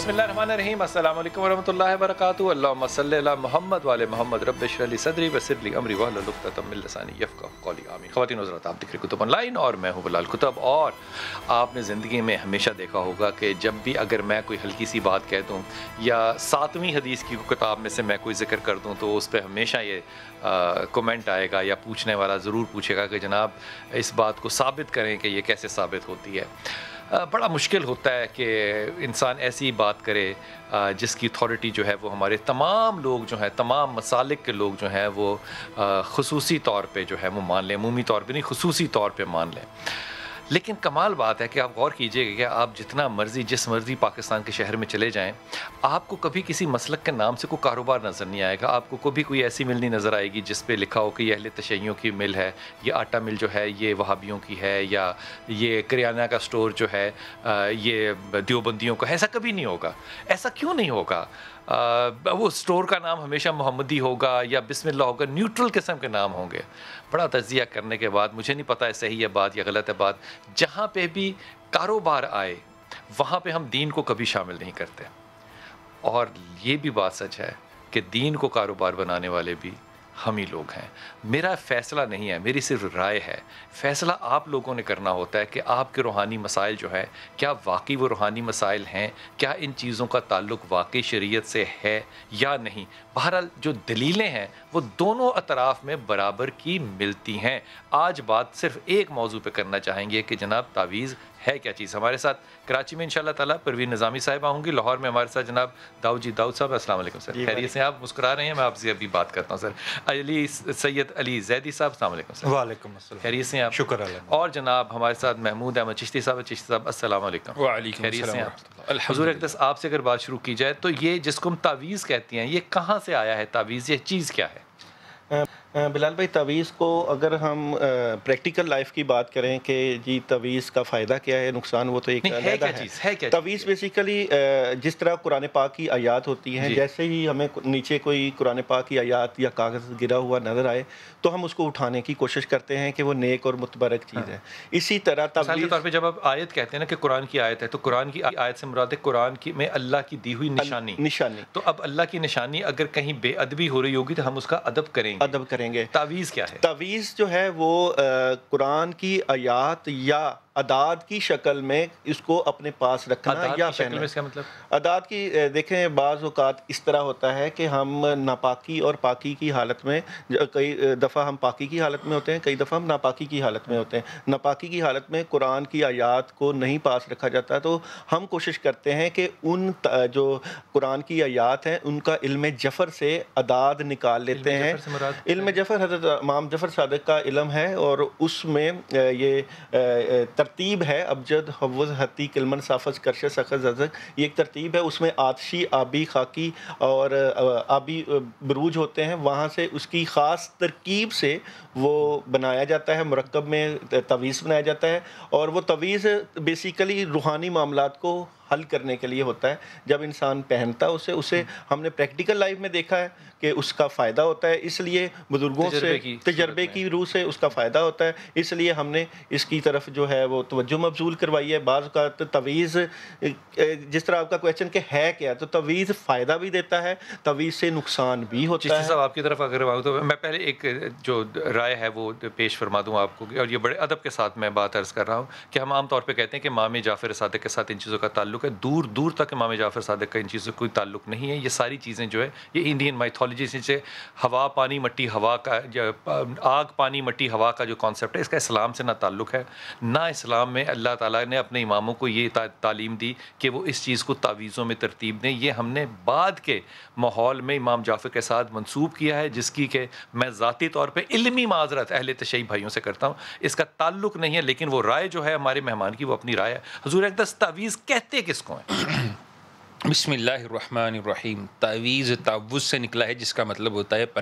बिस्मिल्लाहिर्रहमानिर्रहीम अस्सलाम वालेकुम वरहमतुल्लाहि वबरकातुहू अल्लाहुम्मा सल्लि अला मुहम्मद वाले मोहम्मद रब्बि इश्रह ली सदरी वयस्सिर ली अमरी वहलुल उक़दतम मिन लिसानी यफ़क़हू क़ौली आमीन। ख़वातीन व हज़रात, आप देख रहे हैं कुतुब ऑनलाइन और मैं हूँ बिलाल कुतुब। और आपने ज़िंदगी में हमेशा देखा होगा कि जब भी अगर मैं कोई हल्की सी बात कह दूँ या 7वीं हदीस की किताब में से मैं कोई ज़िक्र कर दूँ तो उस पर हमेशा ये कमेंट आएगा या पूछने वाला ज़रूर पूछेगा कि जनाब इस बात को साबित करें कि ये कैसे साबित होती है। बड़ा मुश्किल होता है कि इंसान ऐसी बात करे जिसकी अथॉरिटी जो है वो हमारे तमाम लोग जो हैं, तमाम मसालिक के लोग जो हैं वो ख़ुसूसी तौर पे जो है वो मान लें, अमूमी तौर पे नहीं ख़ुसूसी तौर पे मान लें। लेकिन कमाल बात है कि आप गौर कीजिएगा कि आप जितना मर्ज़ी जिस मर्ज़ी पाकिस्तान के शहर में चले जाएं, आपको कभी किसी मसलक के नाम से कोई कारोबार नज़र नहीं आएगा। आपको कभी कोई ऐसी मिल नहीं नज़र आएगी जिस पे लिखा हो कि ये अहले तशय्युओं की मिल है, ये आटा मिल जो है ये वहाबियों की है, या ये करियाना का स्टोर जो है ये देवबंदियों का है। ऐसा कभी नहीं होगा। ऐसा क्यों नहीं होगा? वो स्टोर का नाम हमेशा मोहम्मदी होगा या बिस्मिल्लाह होगा, न्यूट्रल किस्म के नाम होंगे। बड़ा तज़किया करने के बाद, मुझे नहीं पता है सही है बात या गलत है बात, जहाँ पे भी कारोबार आए वहाँ पे हम दीन को कभी शामिल नहीं करते। और ये भी बात सच है कि दीन को कारोबार बनाने वाले भी हम ही लोग हैं। मेरा फ़ैसला नहीं है, मेरी सिर्फ राय है। फ़ैसला आप लोगों ने करना होता है कि आपके रूहानी मसाइल जो है क्या वाकई वो रूहानी मसाइल हैं, क्या इन चीज़ों का ताल्लुक़ वाकई शरीयत से है या नहीं। बहरहाल जो दलीलें हैं वो दोनों अतराफ़ में बराबर की मिलती हैं। आज बात सिर्फ एक मौजू पे करना चाहेंगे कि जनाब तावीज़ है क्या चीज़। हमारे साथ कराची में इंशाल्लाह ताला परवीन निज़ामी साहिबा होंगी, लाहौर में हमारे साथ जनाब दाऊद साहब। अस्सलाम वालेकुम सर, खैरियत से? आप मुस्कुरा रहे हैं, मैं आपसे अभी बात करता हूँ सर। सैयद अली ज़ैदी साहब, अस्सलाम वालेकुम सर। वालेकुम अस्सलाम, खैरियत से आप? शुक्र अल्लाह। और जनाब हमारे साथ महमूद अहमद चिश्ती साहब, अस्सलाम वालेकुम। वालेकुम खैरियत से आप? अल्हम्दुलिल्लाह। हुज़ूर अक़दस, आपसे अगर बात शुरू की जाए तो ये जिसको हम तावीज़ कहते हैं, ये कहाँ से आया है तावीज़, ये चीज़ क्या है? बिलाल भाई, तवीज़ को अगर हम प्रैक्टिकल लाइफ की बात करें कि जी तवीज़ का फ़ायदा क्या है, नुकसान, वो तो एक अलग है। तवीज़ बेसिकली जिस तरह कुरान पाक की आयात होती हैं, जैसे ही हमें नीचे कोई कुरान पाक की आयात या कागज़ गिरा हुआ नज़र आए तो हम उसको उठाने की कोशिश करते हैं कि वो नेक और मुतबरक चीज़ है। इसी तरह तवीज़ के तौर पे जब आप आयत कहते हैं ना कि कुरान की आयत है, तो कुरान की आयत से मुराद है कुरान की में अल्लाह की दी हुई निशानी। तो अब अल्लाह की निशानी अगर कहीं बेअदबी हो रही होगी तो हम उसका अदब करेंगे। तावीज़ क्या है? तावीज़ जो है वो कुरान की आयात या अदाद की शक्ल में इसको अपने पास रखना या पहनना। इसका मतलब अदाद की देखें, बाज़ औक़ात इस तरह होता है कि हम नापाकी और पाकी की हालत में, कई दफ़ा हम पाकी की हालत में होते हैं, कई दफ़ा हम नापाकी की हालत में होते हैं। नापाकी की हालत में कुरान की आयात को नहीं पास रखा जाता, तो हम कोशिश करते हैं कि उन जो कुरान की आयात हैं उनका इल्म जफ़र से अदाद निकाल लेते हैं। इल्म जफ़र हज़रत इमाम जफ़र सादिक़ का इल्म है और उसमें ये तरतीब है अबजद हव्वज़ हती किलमन साफस करश सखज़ ज़ज़क, ये एक तरतीब है। उसमें आतशी, आबी, खाकी और आबी बरूज होते हैं। वहाँ से उसकी ख़ास तरकीब से वो बनाया जाता है, मुरक्कब में तवीज़ बनाया जाता है। और वो तवीज़ बेसिकली रूहानी मामलात को हल करने के लिए होता है। जब इंसान पहनता है उसे हमने प्रैक्टिकल लाइफ में देखा है कि उसका फ़ायदा होता है, इसलिए बुज़ुर्गों से तजर्बे की रूह से उसका फ़ायदा होता है, इसलिए हमने इसकी तरफ जो है वो तवज्जो मबज़ूल करवाई है। बाज़ का तवीज़, जिस तरह आपका क्वेश्चन कि है क्या, तो तवीज़ फ़ायदा भी देता है, तवीज़ से नुकसान भी होता है। साहब आपकी तरफ अगर आऊँ तो मैं पहले एक जो राय है वो पेश फरमा दूँ आपको, और ये बड़े अदब के साथ मैं बात अर्ज़ कर रहा हूँ कि हम आम तौर पर कहते हैं कि इमाम जाफ़र सादिक़ के साथ इन चीज़ों का ताल्लुक़ है। दूर दूर तक इमाम जाफ़र सादिक़ का इन चीज़ों से कोई ताल्लुक़ नहीं है। ये सारी चीज़ें जो है ये इंडियन माइथोलॉजी से, हवा पानी मट्टी हवा का, आग पानी मट्टी हवा का जो कॉन्सेप्ट है, इसका इस्लाम से ना ताल्लुक़ है, ना इस्लाम में अल्लाह ताला ने अपने इमामों को ये तालीम दी कि वो इस चीज़ को तावीज़ों में तरतीब दें। ये हमने बाद के माहौल में इमाम जाफ़र के साथ मंसूब किया है, जिसकी कि मैं ज़ाती तौर पर इल्मी माज़रत अहले तशय्युई भाइयों से करता हूँ। इसका ताल्लुक़ नहीं है, लेकिन वो राय जो है हमारे मेहमान की वो अपनी राय है। हुज़ूर अक़दस, तावीज़ कहते किसको हैं? बिस्मिल्लाहिर्रहमानिर्रहीम। तावीज़ तावुज़ से निकला है, जिसका मतलब होता है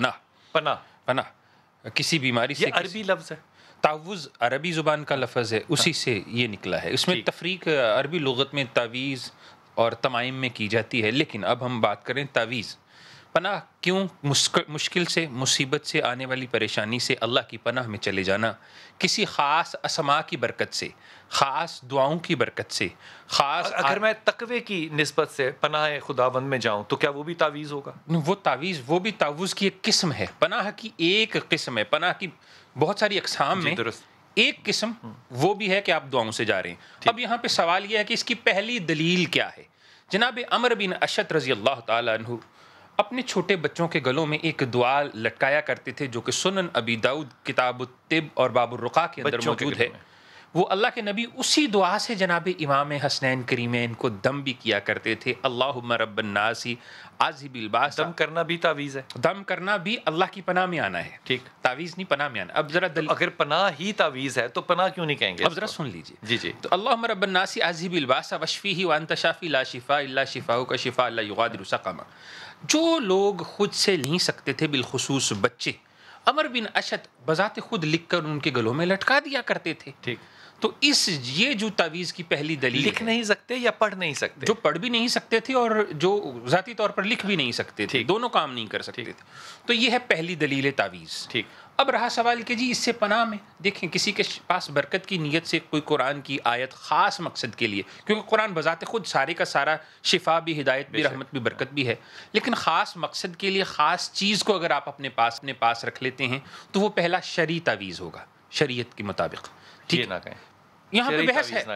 पनाह। किसी बीमारी से, अरबी लफ्ज़ है। तावुज़ अरबी ज़ुबान का लफ्ज़ है, उसी से ये निकला है। उसमें तफरीक अरबी लुग़त में तावीज़ और तमाइम में की जाती है। लेकिन अब हम बात करें तावीज़, پناہ کیوں؟ مشکل سے، مصیبت سے، آنے والی پریشانی سے اللہ کی پناہ میں چلے جانا، کسی خاص اسما کی برکت سے، خاص دعاؤں کی برکت سے، خاص اگر میں تقوی کی نسبت سے پناہ خداوند میں جاؤں تو کیا وہ بھی تعویذ ہوگا؟ وہ بھی تعوذ کی ایک قسم ہے، پناہ کی ایک قسم ہے، پناہ کی بہت ساری اقسام میں ایک قسم وہ بھی ہے کہ آپ دعاؤں سے جا رہے ہیں۔ اب یہاں پہ سوال یہ ہے کہ اس کی پہلی دلیل کیا ہے؟ جناب عمر بن اشعث رضی اللہ تعالیٰ عنہ اپنے چھوٹے بچوں کے گلوں میں ایک دعا لٹکایا کرتے تھے جو کہ سنن ابی داؤد کتاب الطب اور باب الرقاء کے اندر موجود ہے۔ وہ اللہ کے نبی اسی دعا سے جناب امام حسنین کریمین کو دم بھی کیا کرتے تھے، اللہم رب الناس اذھب الباس۔ دم کرنا بھی تعویذ ہے؟ دم کرنا بھی اللہ کی پناہ میں آنا ہے، ٹھیک، تعویذ نہیں، پناہ میں آنا۔ اب ذرا اگر پناہ ہی تعویذ ہے تو پناہ کیوں نہیں کہیں گے؟ اب ذرا سن لیجیے۔ جی جی۔ تو اللہم رب الناس اذھب الباس واشفیہ وانت شافی لا شفاء الا شفاؤک شفاء لا یغادر سقما۔ جو لوگ خود سے نہیں سکتے تھے، بالخصوص بچے، عمر بن اشعث بذات خود لکھ کر ان کے گلوں میں لٹکا دیا کرتے تھے۔ ٹھیک، تو یہ جو تعویذ کی پہلی دلیل، لکھ نہیں سکتے یا پڑھ نہیں سکتے؟ جو پڑھ بھی نہیں سکتے تھے اور جو ذاتی طور پر لکھ بھی نہیں سکتے تھے، دونوں کام نہیں کر سکتے تھے، تو یہ ہے پہلی دلیل تعویذ۔ ٹھیک، اب رہا سوال کہ جی اس سے پناہ میں دیکھیں کسی کے پاس برکت کی نیت سے کوئی قرآن کی آیت خاص مقصد کے لیے، کیونکہ قرآن بذات خود سارے کا سارا شفا بھی، ہدایت بھی، رحمت بھی، برکت بھی ہے، لیکن خاص مقصد کے لیے خاص چیز کو اگر آپ اپنے پاس رکھ لیتے ہیں تو وہ پہلا شرعی تعویذ ہوگا، شریعت کے مطابق۔ ٹھیک، نہ کہیں یہاں پہ بحث ہے،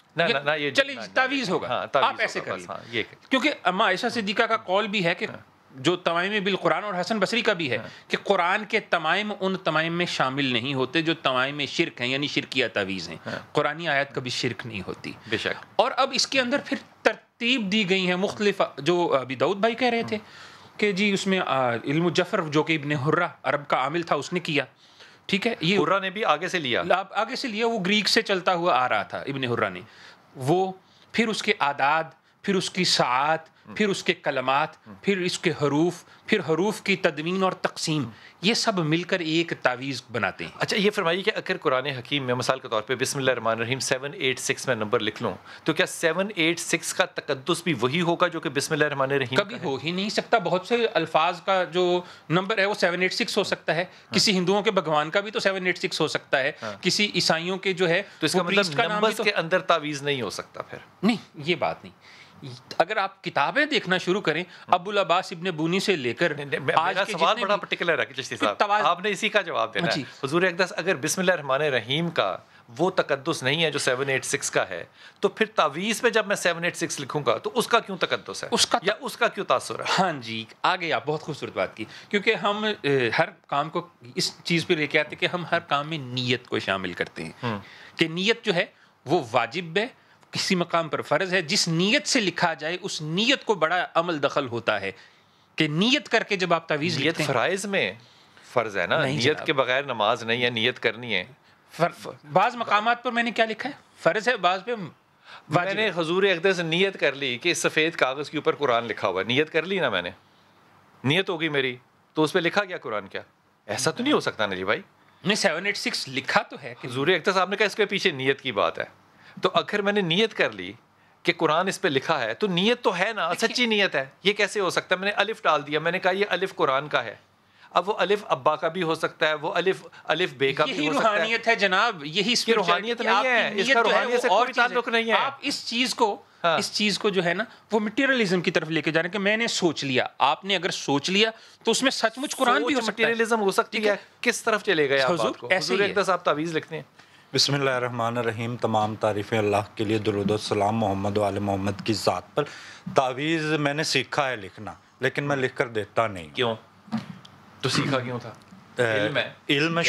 چلیے تعویذ ہوگا، آپ ایسے کریے، کیونکہ اما عائشہ صدیقہ کا قول بھی ہے کہ جو تمائم بالقرآن، اور حسن بصری کا بھی ہے کہ قرآن کے تمائم ان تمائم میں شامل نہیں ہوتے جو تمائم شرک ہیں، یعنی شرکیہ تعویذ ہیں، قرآنی آیت کبھی شرک نہیں ہوتی۔ بے شک۔ اور اب اس کے اندر پھر ترتیب دی گئی ہیں مختلف، جو ابی داؤد بھائی کہہ رہے تھے کہ جی اس میں علم جفر جو کہ ابن حرہ عرب کا عامل تھا اس نے کیا، ٹھیک ہے، یہ حرہ نے بھی آگے سے لیا، وہ گریک سے چلتا ہوا آ رہا تھا ابن حرہ نے، وہ پھر اس کے اعداد، پھر اس کی ساعات، پھر اس کے کلمات، پھر اس کے حروف، پھر حروف کی تدوین اور تقسیم، یہ سب مل کر ایک تعویذ بناتے ہیں۔ اچھا یہ فرمائیے کہ اگر قرآن حکیم میں مثال کے طور پہ بسم اللہ الرحمن الرحیم 786 میں نمبر لکھ لوں تو کیا 786 کا تقدس بھی وہی ہوگا جو کہ بسم اللہ الرحمن الرحیم کبھی ہو ہی نہیں سکتا؟ بہت سے الفاظ کا جو نمبر ہے وہ 786 ہو سکتا ہے، کسی ہندوؤں کے بھگوان کا بھی تو 786 ہو سکتا ہے، کسی عیسائیوں کے جو ہے تو اس کا مطلب نمبرز کے اندر تعویذ نہیں ہو سکتا؟ پھر نہیں، یہ بات نہیں۔ اگر آپ کتابیں دیکھنا شروع کریں ابو العباس ابن بونی سے لے کر میرا سوال بڑا پرٹیکولر ہے کہ چشتی صاحب آپ نے اسی کا جواب دینا ہے۔ حضور اقدس اگر بسم اللہ الرحمن الرحیم کا وہ تقدس نہیں ہے جو 786 کا ہے تو پھر تعویذ میں جب میں 786 لکھوں گا تو اس کا کیوں تقدس ہے یا اس کا کیوں تاثر ہے؟ ہاں جی، آگے آپ بہت خوبصورت بات کی، کیونکہ ہم ہر کام کو اس چیز پہ لے کے آتے کہ ہم ہر کام میں نیت کو شامل کرتے ہیں کہ نیت جو ہے وہ واجب ہے، کسی مقام پر فرض ہے، جس نیت سے لکھا جائے اس نیت کو بڑا عمل دخل ہوتا ہے کہ نیت کر کے جب آپ تعویذ لکھتے ہیں۔ فرائض میں فرض ہے نا، نیت کے بغیر نماز نہیں ہے، نیت کرنی ہے۔ بعض مقامات پر میں نے کیا لکھا ہے؟ فرض ہے، بعض پہ میں نے حضور اقدس سے نیت کر لی کہ سفید کاغذ کے اوپر قرآن لکھا ہوا ہے، نیت کر لی نا، میں نے نیت ہوگی میری تو اس پہ لکھا کیا قرآن کیا؟ ایسا تو نہیں ہو سکتا نا جی بھائی؟ نہیں، 786 لکھا تو ہے حضور اقدس صاحب نے کہا اس کے پیچھے نیت کی بات ہے، تو اگر میں نے نیت کر لی کہ قرآن اس پہ لکھا ہے تو نیت تو ہے نا، سچی نیت ہے، یہ کیسے ہو سکتا ہے؟ میں نے الف ڈال دیا، میں نے کہا یہ الف قرآن کا ہے، اب وہ الف ابا کا بھی ہو سکتا ہے، وہ الف بے کا بھی ہو سکتا ہے۔ روحانیت ہے جناب، یہی روحانیت نہیں ہے، اس کا روحانیت سے کوئی تعلق نہیں ہے۔ آپ اس چیز کو جو ہے نا وہ مٹیریلزم کی طرف لے کے جا رہے ہیں کہ میں نے سوچ لیا، آپ نے اگر سوچ لیا تو اس میں سچ مچ قرآن بھی ہو سکتا ہے۔ مٹیریلزم ہو سکتی ہے، کس طرف چلے گئے آپ بات کو؟ حضور اقدس آپ تعویذ لکھتے ہیں۔ بسم اللہ الرحمن الرحیم، تمام تعریفیں اللہ کے لیے، درود و سلام محمد و آل محمد کی ذات پر۔ تعویذ میں نے سیکھا ہے لکھنا، لیکن میں لکھ کر دیتا نہیں۔ کیوں؟ تو سیکھا کیوں تھا؟ علم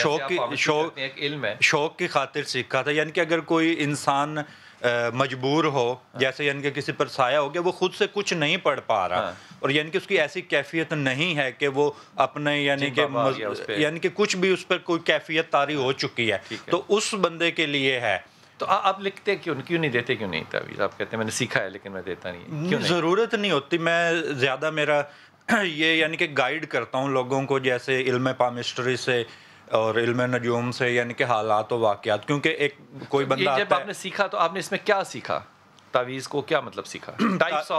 شوق کی خاطر سیکھا تھا، یعنی کہ اگر کوئی انسان مجبور ہو، جیسے یعنی کہ کسی پر سایہ ہو گیا، وہ خود سے کچھ نہیں پڑھ پا رہا، اور یعنی کہ اس کی ایسی کیفیت نہیں ہے کہ وہ اپنے یعنی کہ کچھ بھی اس پر کوئی کیفیت طاری ہو چکی ہے، تو اس بندے کے لیے ہے۔ تو آپ لکھتے کیوں نہیں دیتے کیوں نہیں تعویذ؟ آپ کہتے ہیں میں نے سیکھا ہے لیکن میں دیتا نہیں۔ ضرورت نہیں ہوتی، میں زیادہ میرا یہ یعنی کہ گائیڈ کرتا ہوں لوگوں کو، جیسے علم پامسٹری سے اور علم نجوم سے، یعنی کہ حالات و واقعات، کیونکہ ایک کوئی بندہ جب آپ نے سیکھا تو آپ نے اس میں کیا سیکھا؟ تعویذ کو کیا مطلب سیکھا؟ ٹائپس آف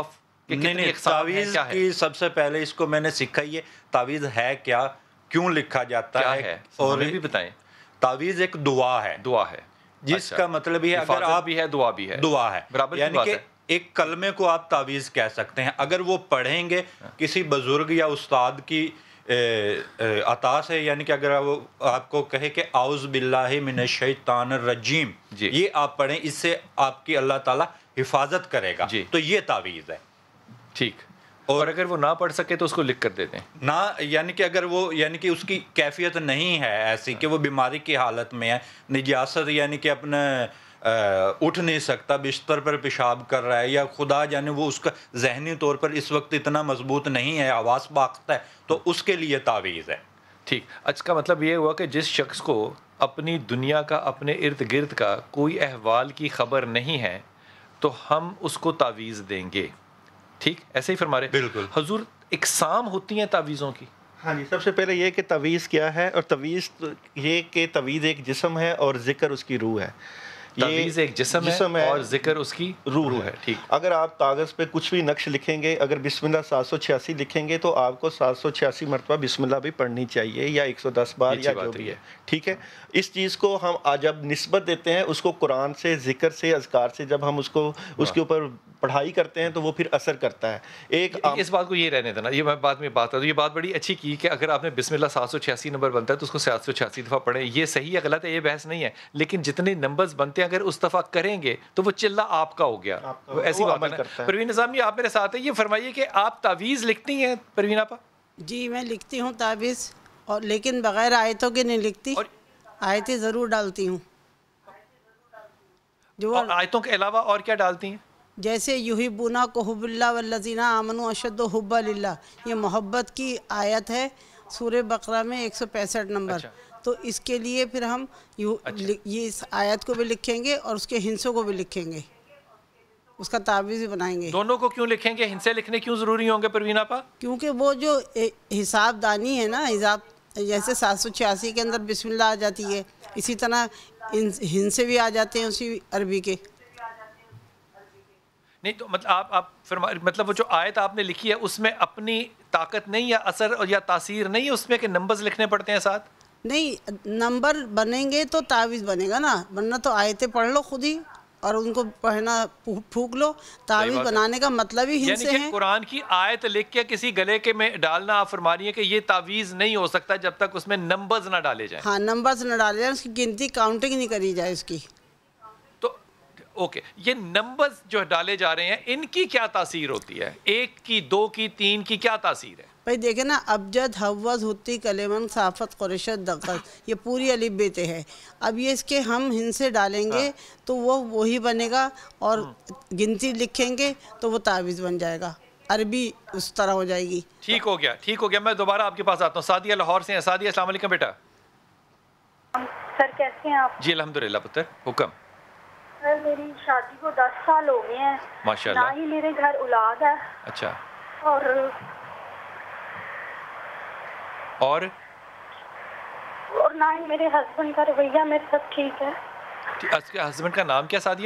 کہ نہیں کتنی نہیں، اقسام ہیں، تعویذ کیا ہے؟ کی سب سے پہلے اس کو میں نے سیکھا یہ تعویذ ہے کیا، کیوں لکھا جاتا کیا ہے، ہے اور ہمیں بھی بتائیں. تعویذ ایک دعا ہے، دعا ہے جس کا مطلب یہ اگر حفاظت آپ بھی ہے دعا بھی ہے، دعا ہے، برابر کی یعنی بات کہ ہے. ایک کلمے کو آپ تعویذ کہہ سکتے ہیں. اگر وہ پڑھیں گے کسی بزرگ یا استاد کی عطا سے، یعنی کہ اگر وہ آپ کو کہے کہ اعوذ باللہ من الشیطان الرجیم، جی. یہ آپ پڑھیں، اس سے آپ کی اللہ تعالیٰ حفاظت کرے گا، جی. تو یہ تعویذ ہے. ٹھیک. اور اگر وہ نہ پڑھ سکے تو اس کو لکھ کر دیتے ہیں نہ، یعنی کہ اگر وہ، یعنی کہ اس کی کیفیت نہیں ہے ایسی کہ وہ بیماری کی حالت میں ہے، نجاست یعنی کہ اپنے اٹھ نہیں سکتا، بستر پر پیشاب کر رہا ہے، یا خدا جانے وہ اس کا ذہنی طور پر اس وقت اتنا مضبوط نہیں ہے، حواس باختہ ہے، تو اس کے لیے تعویذ ہے. ٹھیک. اس کا مطلب یہ ہوا کہ جس شخص کو اپنی دنیا کا، اپنے ارد گرد کا کوئی احوال کی خبر نہیں ہے تو ہم اس کو تعویذ دیں گے. ٹھیک، ایسے ہی فرما رہے. بالکل. حضور اقسام ہوتی ہیں تعویذوں کی؟ ہاں جی، سب سے پہلے یہ کہ تعویذ کیا ہے، اور تعویذ یہ کہ تعویذ ایک جسم ہے اور ذکر اس کی روح ہے. تعویذ ایک جسم ہے اور ذکر اس کی روح ہے. ٹھیک. اگر آپ کاغذ پہ کچھ بھی نقش لکھیں گے، اگر بسم اللہ 786 لکھیں گے تو آپ کو 786 مرتبہ بسم اللہ بھی پڑھنی چاہیے، یا 110 بار، یا جو بھی ہے. ٹھیک ہے. اس چیز کو ہم جب نسبت دیتے ہیں اس کو قرآن سے، ذکر سے، اذکار سے، جب ہم اس کے اوپر پڑھائی کرتے ہیں تو وہ پھر اثر کرتا ہے. ایک اس بات کو یہ رہنے دینا، یہ میں بعد میں بات کروں. یہ بات بڑی اچھی کی کہ اگر آپ نے بسم اللہ 786 نمبر بنتا ہے تو اس کو 786 دفعہ پڑھیں. یہ صحیح ہے غلط ہے یہ بحث نہیں ہے، لیکن جتنے نمبرز بنتے ہیں اگر اس دفعہ کریں گے تو وہ چلہ آپ کا ہو گیا. ایسی بات ہے. پروین نظامی آپ میرے ساتھ ہیں، یہ فرمائیے کہ آپ تعویذ لکھتی ہیں پروین آپا؟ جی میں لکھتی ہوں تعویذ، اور لیکن بغیر آیتوں کے نہیں لکھتی، آیتیں ضرور ڈالتی ہوں. جو آیتوں کے علاوہ اور کیا ڈالتی ہیں؟ جیسے یحبونا کو حب اللہ والذین آمنوا اشد حبا للہ، یہ محبت کی آیت ہے سورہ بقرہ میں 165 نمبر. تو اس کے لیے پھر ہم یہ اس آیت کو بھی لکھیں گے اور اس کے ہنسوں کو بھی لکھیں گے، اس کا تعویذ بھی بنائیں گے. دونوں کو کیوں لکھیں گے؟ ہنسے لکھنے کیوں ضروری ہوں گے پروین آپا؟ کیونکہ وہ جو حساب دانی ہے نا، حساب جیسے 786 کے اندر بسم اللہ آ جاتی ہے، اسی طرح ہنسے بھی آ جاتے ہیں اسی عربی کے. نہیں تو مطلب آپ مطلب وہ جو آیت آپ نے لکھی ہے اس میں اپنی طاقت نہیں، یا اثر یا تاثیر نہیں ہے اس میں کہ نمبرز لکھنے پڑتے ہیں ساتھ؟ نہیں، نمبر بنیں گے تو تعویذ بنے گا نا، ورنہ تو آیتیں پڑھ لو خود ہی اور ان کو پڑھنا پھونک لو. تعویذ بنانے کا مطلب ہی ہنسے ہیں. یعنی کہ قرآن کی آیت لکھ کے کسی گلے کے میں ڈالنا، آپ فرما رہی ہیں کہ یہ تعویذ نہیں ہو سکتا جب تک اس میں نمبرز نہ ڈالے جائیں. ہاں، نمبرز نہ ڈالے جائیں، اس کی گنتی کاؤنٹنگ نہیں کری جائے اس کی. تو اوکے، یہ نمبرز جو ڈالے جا رہے ہیں ان کی کیا تاثیر ہوتی ہے؟ 1 کی، 2 کی، 3 کی کیا تاثیر ہے؟ بھائی دیکھیں نا، ابجد، حوض، ہتی، کلیمن، صافت، قریشت، دقت، یہ پوری الف ب ت ہے. اب یہ اس کے ہم ہنسے ڈالیں گے تو وہ وہی بنے گا، اور گنتی لکھیں گے تو وہ تعویذ بن جائے گا، عربی اس طرح ہو جائے گی. ٹھیک ہو گیا، ٹھیک ہو گیا. میں دوبارہ آپ کے پاس آتا ہوں. سعدیہ لاہور سے ہیں. سعدیہ السلام علیکم بیٹا. سر کیسے ہیں آپ؟ جی الحمدللہ پتر، حکم. سر میری شادی کو 10 سال ہو گئے ہیں، ماشاءاللہ. نہ ہی میرے گھر اولاد ہے. اچھا. اور نہ ہی میرے ہسبینڈ کا رویہ میرے ساتھ ٹھیک ہے. اس کے ہسبینڈ کا نام کیا سعدیہ؟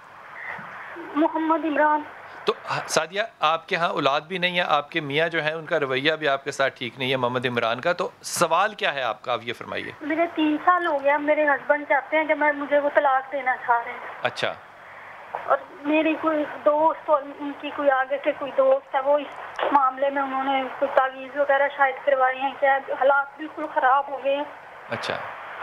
محمد عمران. تو سعدیہ آپ کے ہاں اولاد بھی نہیں ہے، آپ کے میاں جو ہیں ان کا رویہ بھی آپ کے ساتھ ٹھیک نہیں ہے، محمد عمران کا. تو سوال کیا ہے آپ کا، آپ یہ فرمائیے. میرے 3 سال ہو گیا، میرے ہسبینڈ چاہتے ہیں کہ مجھے وہ طلاق دینا چاہ رہے ہیں. اچھا. اور میری کوئی دوست، اور ان کی کوئی آگے کے کوئی دوست ہے، وہ اس معاملے میں انہوں نے کوئی تعویذ وغیرہ شاید کروائی ہیں، کیا حالات بالکل خراب ہو گئے ہیں. اچھا.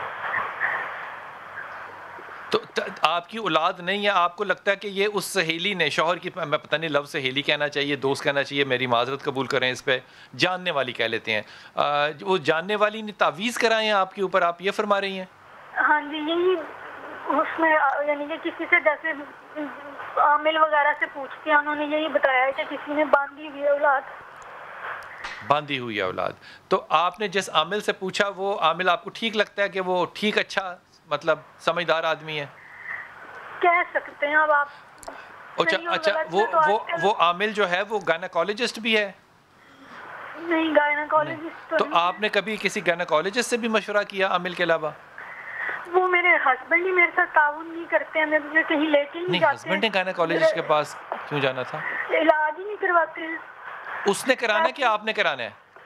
تو آپ کی اولاد نہیں ہے، آپ کو لگتا ہے کہ یہ اس سہیلی نے، شوہر کی، میں پتہ نہیں لفظ سہیلی کہنا چاہیے، دوست کہنا چاہیے، میری معذرت قبول کریں اس پہ، جاننے والی کہہ لیتے ہیں، وہ جاننے والی نے تعویذ کرائے ہیں آپ کے اوپر، آپ یہ فرما رہی ہیں؟ ہاں جی، یہی اس میں یعنی کہ کسی سے جیسے عامل وغیرہ سے پوچھتے ہیں، انہوں نے یہی بتایا ہے کہ کسی نے باندھی ہوئی اولاد. باندھی ہوئی اولاد. تو آپ نے جس عامل سے پوچھا وہ عامل آپ کو ٹھیک لگتا ہے کہ وہ ٹھیک، اچھا، مطلب سمجھدار آدمی ہے؟ کہہ سکتے ہیں اب آپ. اچھا. وہ عامل جو ہے وہ گائنیکالوجسٹ بھی ہے؟ نہیں، گائنیکالوجسٹ تو آپ نے کبھی کسی گائنیکالوجسٹ سے بھی مشورہ کیا عامل کے علاوہ؟ وہ میرے ہسبینڈ ہی میرے ساتھ تعاون نہیں کرتے ہیں, مجھے کہیں لے کے نہیں جاتے. ہسبینڈ نے گائنیکولوجسٹ کے پاس کیوں جانا تھا؟ علاج ہی نہیں کرواتے ہیں. اس نے کرانا ہے کہ آپ نے کرانا ہے؟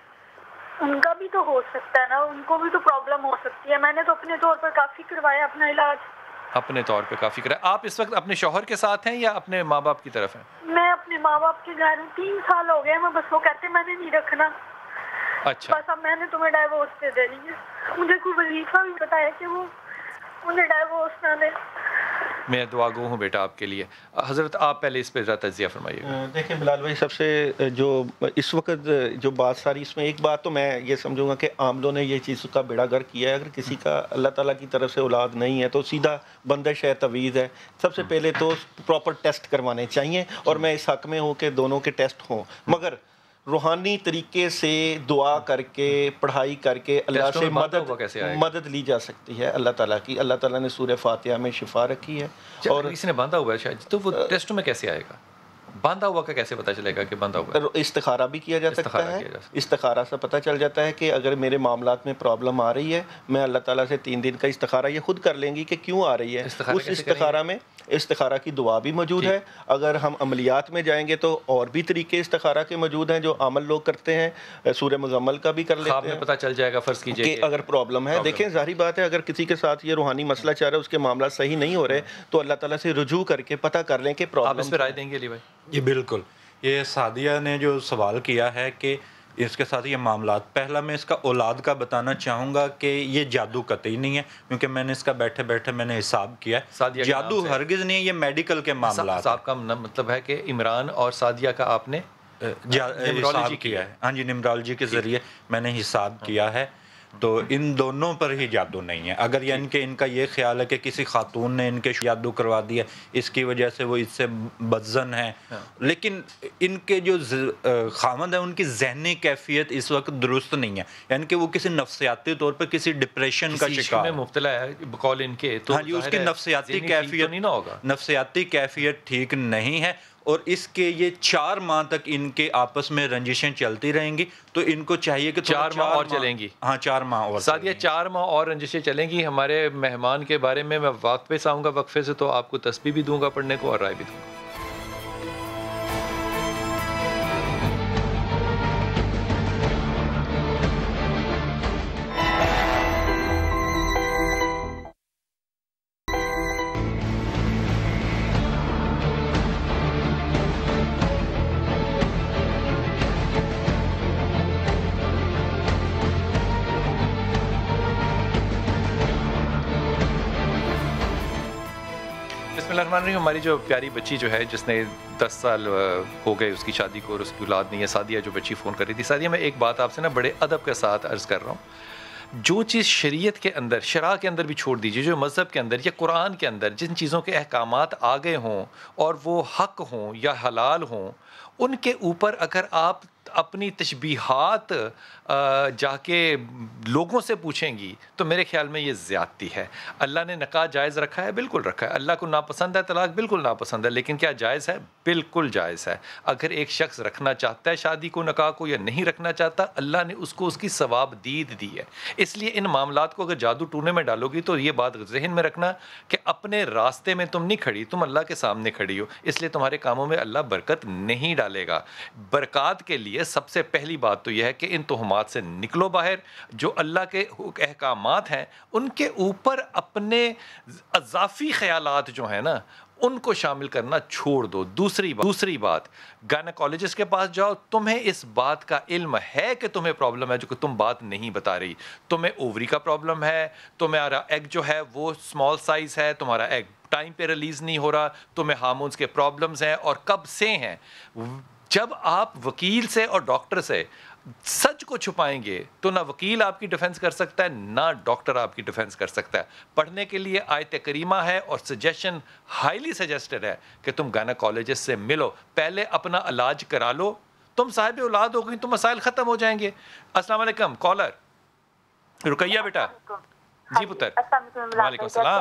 ان کا بھی تو ہو سکتا ہے نا, ان کو بھی تو پرابلم ہو سکتی ہے. میں نے تو اپنے طور پر کافی کروایا اپنا علاج. اپنے طور پہ کافی کرایا. آپ اس وقت اپنے شوہر کے ساتھ ہیں یا اپنے ماں باپ کی طرف ہیں؟ میں اپنے ماں باپ کے گھر ہوں, 3 سال ہو گئے. میں بس وہ کہتے میں نے نہیں رکھنا. اچھا, بس اب میں نے تمہیں ڈائیورس دے دینی ہے. مجھے کوئی وظیفہ بھی بتایا کہ وہ مجھے ڈائیورس نہ دے. میں دعا گو ہوں بیٹا آپ کے لیے. حضرت آپ پہلے اس پہ ذرا تجزیہ فرمائیے گا. دیکھیں بلال بھائی, سب سے جو اس وقت جو بات ساری, اس میں ایک بات تو میں یہ سمجھوں گا کہ عاملوں نے یہ چیز کا بیڑا گر کیا ہے. اگر کسی کا اللہ تعالیٰ کی طرف سے اولاد نہیں ہے تو سیدھا بندش ہے, تویز ہے. سب سے پہلے تو پراپر ٹیسٹ کروانے چاہیے, اور میں اس حق میں ہوں کہ دونوں کے ٹیسٹ ہوں. مگر روحانی طریقے سے دعا کر کے, پڑھائی کر کے اللہ سے مدد لی جا سکتی ہے اللہ تعالیٰ کی. اللہ تعالیٰ نے سورہ فاتحہ میں شفا رکھی ہے. اور اس نے باندھا ہوا ہے شاید, تو وہ ٹیسٹوں میں کیسے آئے گا؟ باندھا ہوا کا کیسے پتہ چلے گا کہ باندھا ہوا؟ استخارہ بھی کیا جا سکتا ہے. استخارہ سے پتہ چل جاتا ہے کہ اگر میرے معاملات میں پرابلم آ رہی ہے, میں اللہ تعالیٰ سے 3 دن کا استخارہ, یہ خود کر لیں گی کہ کیوں آ رہی ہے. اس استخارہ میں استخارہ کی دعا بھی موجود ہے. اگر ہم عملیات میں جائیں گے تو اور بھی طریقے استخارہ کے موجود ہیں جو عمل لوگ کرتے ہیں. سورہ مزمل کا بھی کر لیتے ہیں. پتہ چل جائے گا فرض کیجئے کہ اگر پرابلم ہے. دیکھیں ظاہری بات ہے, اگر کسی کے ساتھ یہ روحانی مسئلہ چل رہا ہے, اس کے معاملات صحیح نہیں ہو رہے, تو اللہ تعالیٰ سے رجوع کر کے پتہ کر لیں کہ پرابلم. آپ اس پہ رائے دیں گے علی بھائی؟ جی بالکل. یہ سعدیہ نے جو سوال کیا ہے کہ اس کے ساتھ یہ معاملات, پہلا میں اس کا اولاد کا بتانا چاہوں گا کہ یہ جادو قطعی نہیں ہے, کیونکہ میں نے اس کا بیٹھے بیٹھے میں نے حساب کیا ہے. جادو ہرگز نہیں ہے, یہ میڈیکل کے معاملات. صاحب کا مطلب ہے کہ عمران اور سعدیہ کا آپ نے حساب کیا ہے. ہاں جی, نیمرالوجی کے ذریعے میں نے حساب کیا ہے. تو ان دونوں پر ہی جادو نہیں ہے. اگر یعنی کہ ان کا یہ خیال ہے کہ کسی خاتون نے ان کے جادو کروا دیا, اس کی وجہ سے وہ اس سے بدزن ہے, لیکن ان کے جو خامد ہیں ان کی ذہنی کیفیت اس وقت درست نہیں ہے. یعنی کہ وہ کسی نفسیاتی طور پر کسی ڈپریشن کا شکار میں مبتلا ہے بقول ان کے, تو ہاں جی, اس کی نفسیاتی کیفیت نہیں نہ ہوگا. نفسیاتی کیفیت ٹھیک نہیں ہے. اور اس کے یہ 4 ماہ تک ان کے آپس میں رنجشیں چلتی رہیں گی. تو ان کو چاہیے کہ 4 ماہ اور چلیں گی. ہاں 4 ماہ اور ساتھ یہ 4 ماہ اور رنجشیں چلیں گی. ہمارے مہمان کے بارے میں وقفے سے آؤں گا, وقفے سے تو آپ کو تسبیح بھی دوں گا پڑھنے کو اور رائے بھی دوں گا. ہماری جو پیاری بچی جو ہے, جس نے 10 سال ہو گئے اس کی شادی کو اور اس کی اولاد نہیں ہے, سعدیہ جو بچی فون کر رہی تھی. سعدیہ, میں ایک بات آپ سے نا بڑے ادب کے ساتھ عرض کر رہا ہوں. جو چیز شریعت کے اندر, شرع کے اندر بھی چھوڑ دیجیے, جو مذہب کے اندر یا قرآن کے اندر جن چیزوں کے احکامات آ گئے ہوں اور وہ حق ہوں یا حلال ہوں, ان کے اوپر اگر آپ اپنی تشبیہات جا کے لوگوں سے پوچھیں گی تو میرے خیال میں یہ زیادتی ہے. اللہ نے نکاح جائز رکھا ہے, بالکل رکھا ہے. اللہ کو ناپسند ہے طلاق, بالکل ناپسند ہے. لیکن کیا جائز ہے؟ بالکل جائز ہے. اگر ایک شخص رکھنا چاہتا ہے شادی کو, نکاح کو, یا نہیں رکھنا چاہتا, اللہ نے اس کو اس کی ثواب دید دی ہے. اس لیے ان معاملات کو اگر جادو ٹونے میں ڈالو گی تو یہ بات ذہن میں رکھنا کہ اپنے راستے میں تم نہیں کھڑی, تم اللہ کے سامنے کھڑی ہو. اس لیے تمہارے کاموں میں اللہ برکت نہیں ڈالے گا. برکات کے لیے سب سے پہلی بات تو یہ ہے کہ ان تہمات سے نکلو باہر. جو اللہ کے احکامات ہیں ان کے اوپر اپنے اضافی خیالات جو ہیں نا ان کو شامل کرنا چھوڑ دو. دوسری بات گائنیکولوجسٹ کے پاس جاؤ. تمہیں اس بات کا علم ہے کہ تمہیں پرابلم ہے, جو کہ تم بات نہیں بتا رہی. تمہیں اووری کا پرابلم ہے, تمہارا ایگ جو ہے وہ اسمال سائز ہے, تمہارا ایگ ٹائم پہ ریلیز نہیں ہو رہا, تمہیں ہارمونز کے پرابلمز ہیں اور کب سے ہیں. جب آپ وکیل سے اور ڈاکٹر سے سچ کو چھپائیں گے تو نہ وکیل آپ کی ڈیفنس کر سکتا ہے, نہ ڈاکٹر آپ کی ڈیفنس کر سکتا ہے. پڑھنے کے لیے آیت کریمہ ہے اور سجیشن ہائیلی سجیسٹڈ ہے کہ تم گائنیکولوجسٹ سے ملو, پہلے اپنا علاج کرا لو. تم صاحب اولاد ہو گئی تو مسائل ختم ہو جائیں گے. السلام علیکم. کالر رقیہ بیٹا. جی پتر. وعلیکم السلام.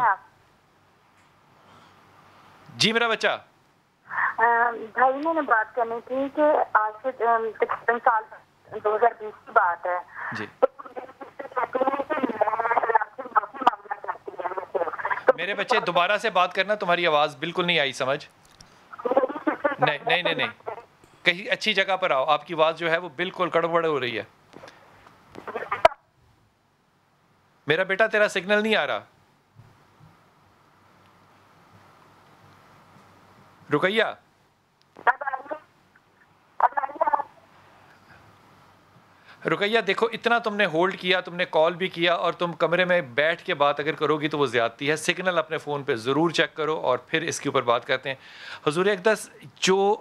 جی میرا بچہ. بھائی میں نے بات کرنی تھی کہ آج سے تقریباً سال 2020 کی بات ہے. جی. میرے بچے دوبارہ سے بات کرنا, تمہاری آواز بالکل نہیں آئی سمجھ. نہیں کہیں اچھی جگہ پر آؤ, آپ کی آواز جو ہے وہ بالکل گڑبڑ ہو رہی ہے. میرا بیٹا تیرا سگنل نہیں آ رہا. رقیہ رقیہ دیکھو, اتنا تم نے ہولڈ کیا, تم نے کال بھی کیا, اور تم کمرے میں بیٹھ کے بات اگر کرو گی تو وہ زیادتی ہے. سگنل اپنے فون پہ ضرور چیک کرو اور پھر اس کے اوپر بات کرتے ہیں. حضور اقدس, جو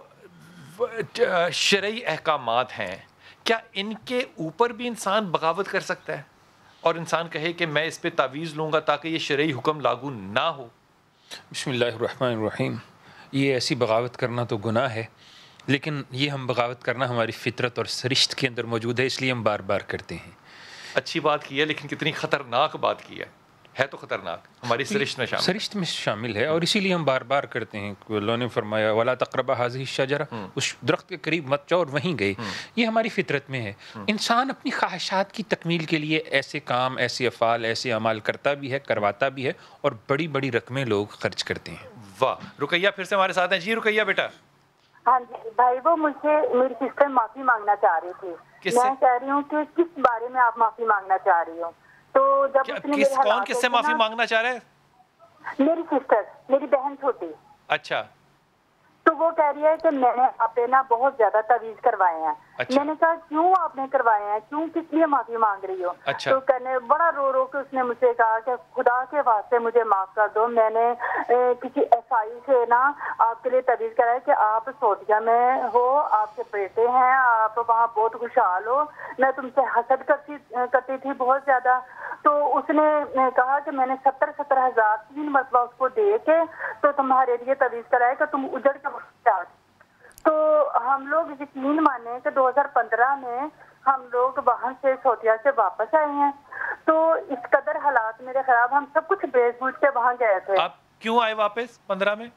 شرعی احکامات ہیں, کیا ان کے اوپر بھی انسان بغاوت کر سکتا ہے اور انسان کہے کہ میں اس پہ تعویذ لوں گا تاکہ یہ شرعی حکم لاگو نہ ہو؟ بسم اللہ الرحمن الرحیم. یہ ایسی بغاوت کرنا تو گناہ ہے, لیکن یہ ہم بغاوت کرنا ہماری فطرت اور سرشت کے اندر موجود ہے, اس لیے ہم بار بار کرتے ہیں. اچھی بات کی ہے, لیکن کتنی خطرناک بات کی ہے تو خطرناک, ہماری سرشت میں شامل ہے اور اسی لیے ہم بار بار کرتے ہیں. اللہ نے فرمایا وَلَا تَقْرَبَا هَٰذِهِ الشَّجَرَةَ, اس درخت کے قریب مت جاؤ, اور وہیں گئے. یہ ہماری فطرت میں ہے. انسان اپنی خواہشات کی تکمیل کے لیے ایسے کام, ایسے افعال, ایسے اعمال کرتا بھی ہے, کرواتا بھی ہے, اور بڑی بڑی رقمیں لوگ خرچ کرتے ہیں. واہ. رقیہ پھر سے ہمارے ساتھ ہیں. جی رقیہ بیٹا. ہاں جی بھائی, وہ مجھے میری سسٹر معافی مانگنا چاہ رہی تھی. میں کہہ رہی ہوں کہ کس بارے میں آپ معافی مانگنا چاہ رہی ہو؟ تو جب اس نے کون کس سے معافی مانگنا چاہ رہا ہے؟ میری سسٹر, میری بہن چھوٹی. اچھا. تو وہ کہہ رہی ہے کہ میں نے آپ پہ نا بہت زیادہ تعویذ کروائے ہیں. میں نے کہا کیوں آپ نے کروائے ہیں, کیوں, کس لیے معافی مانگ رہی ہو؟ تو کہنے بڑا رو رو کے اس نے مجھ سے کہا کہ خدا کے واسطے مجھے معاف کر دو, میں نے کسی عیسائی سے نا آپ کے لیے تعویذ کرایا کہ آپ سعودیہ میں ہو, آپ کے بیٹے ہیں, آپ وہاں بہت خوشحال ہو, میں تم سے حسد کرتی تھی بہت زیادہ. تو اس نے کہا کہ میں نے 70,000 3 مرتبہ اس کو دے کے تو تمہارے لیے تعویذ کرایا کہ تم اجڑ کے وقت آ. تو ہم لوگ یقین مانے کہ 2015 میں ہم لوگ وہاں سے سعودیہ سے واپس آئے ہیں. تو اس قدر حالات میرے خراب, ہم سب کچھ بیچ بوجھ کے وہاں گئے تھے. آپ کیوں آئے واپس 15 میں؟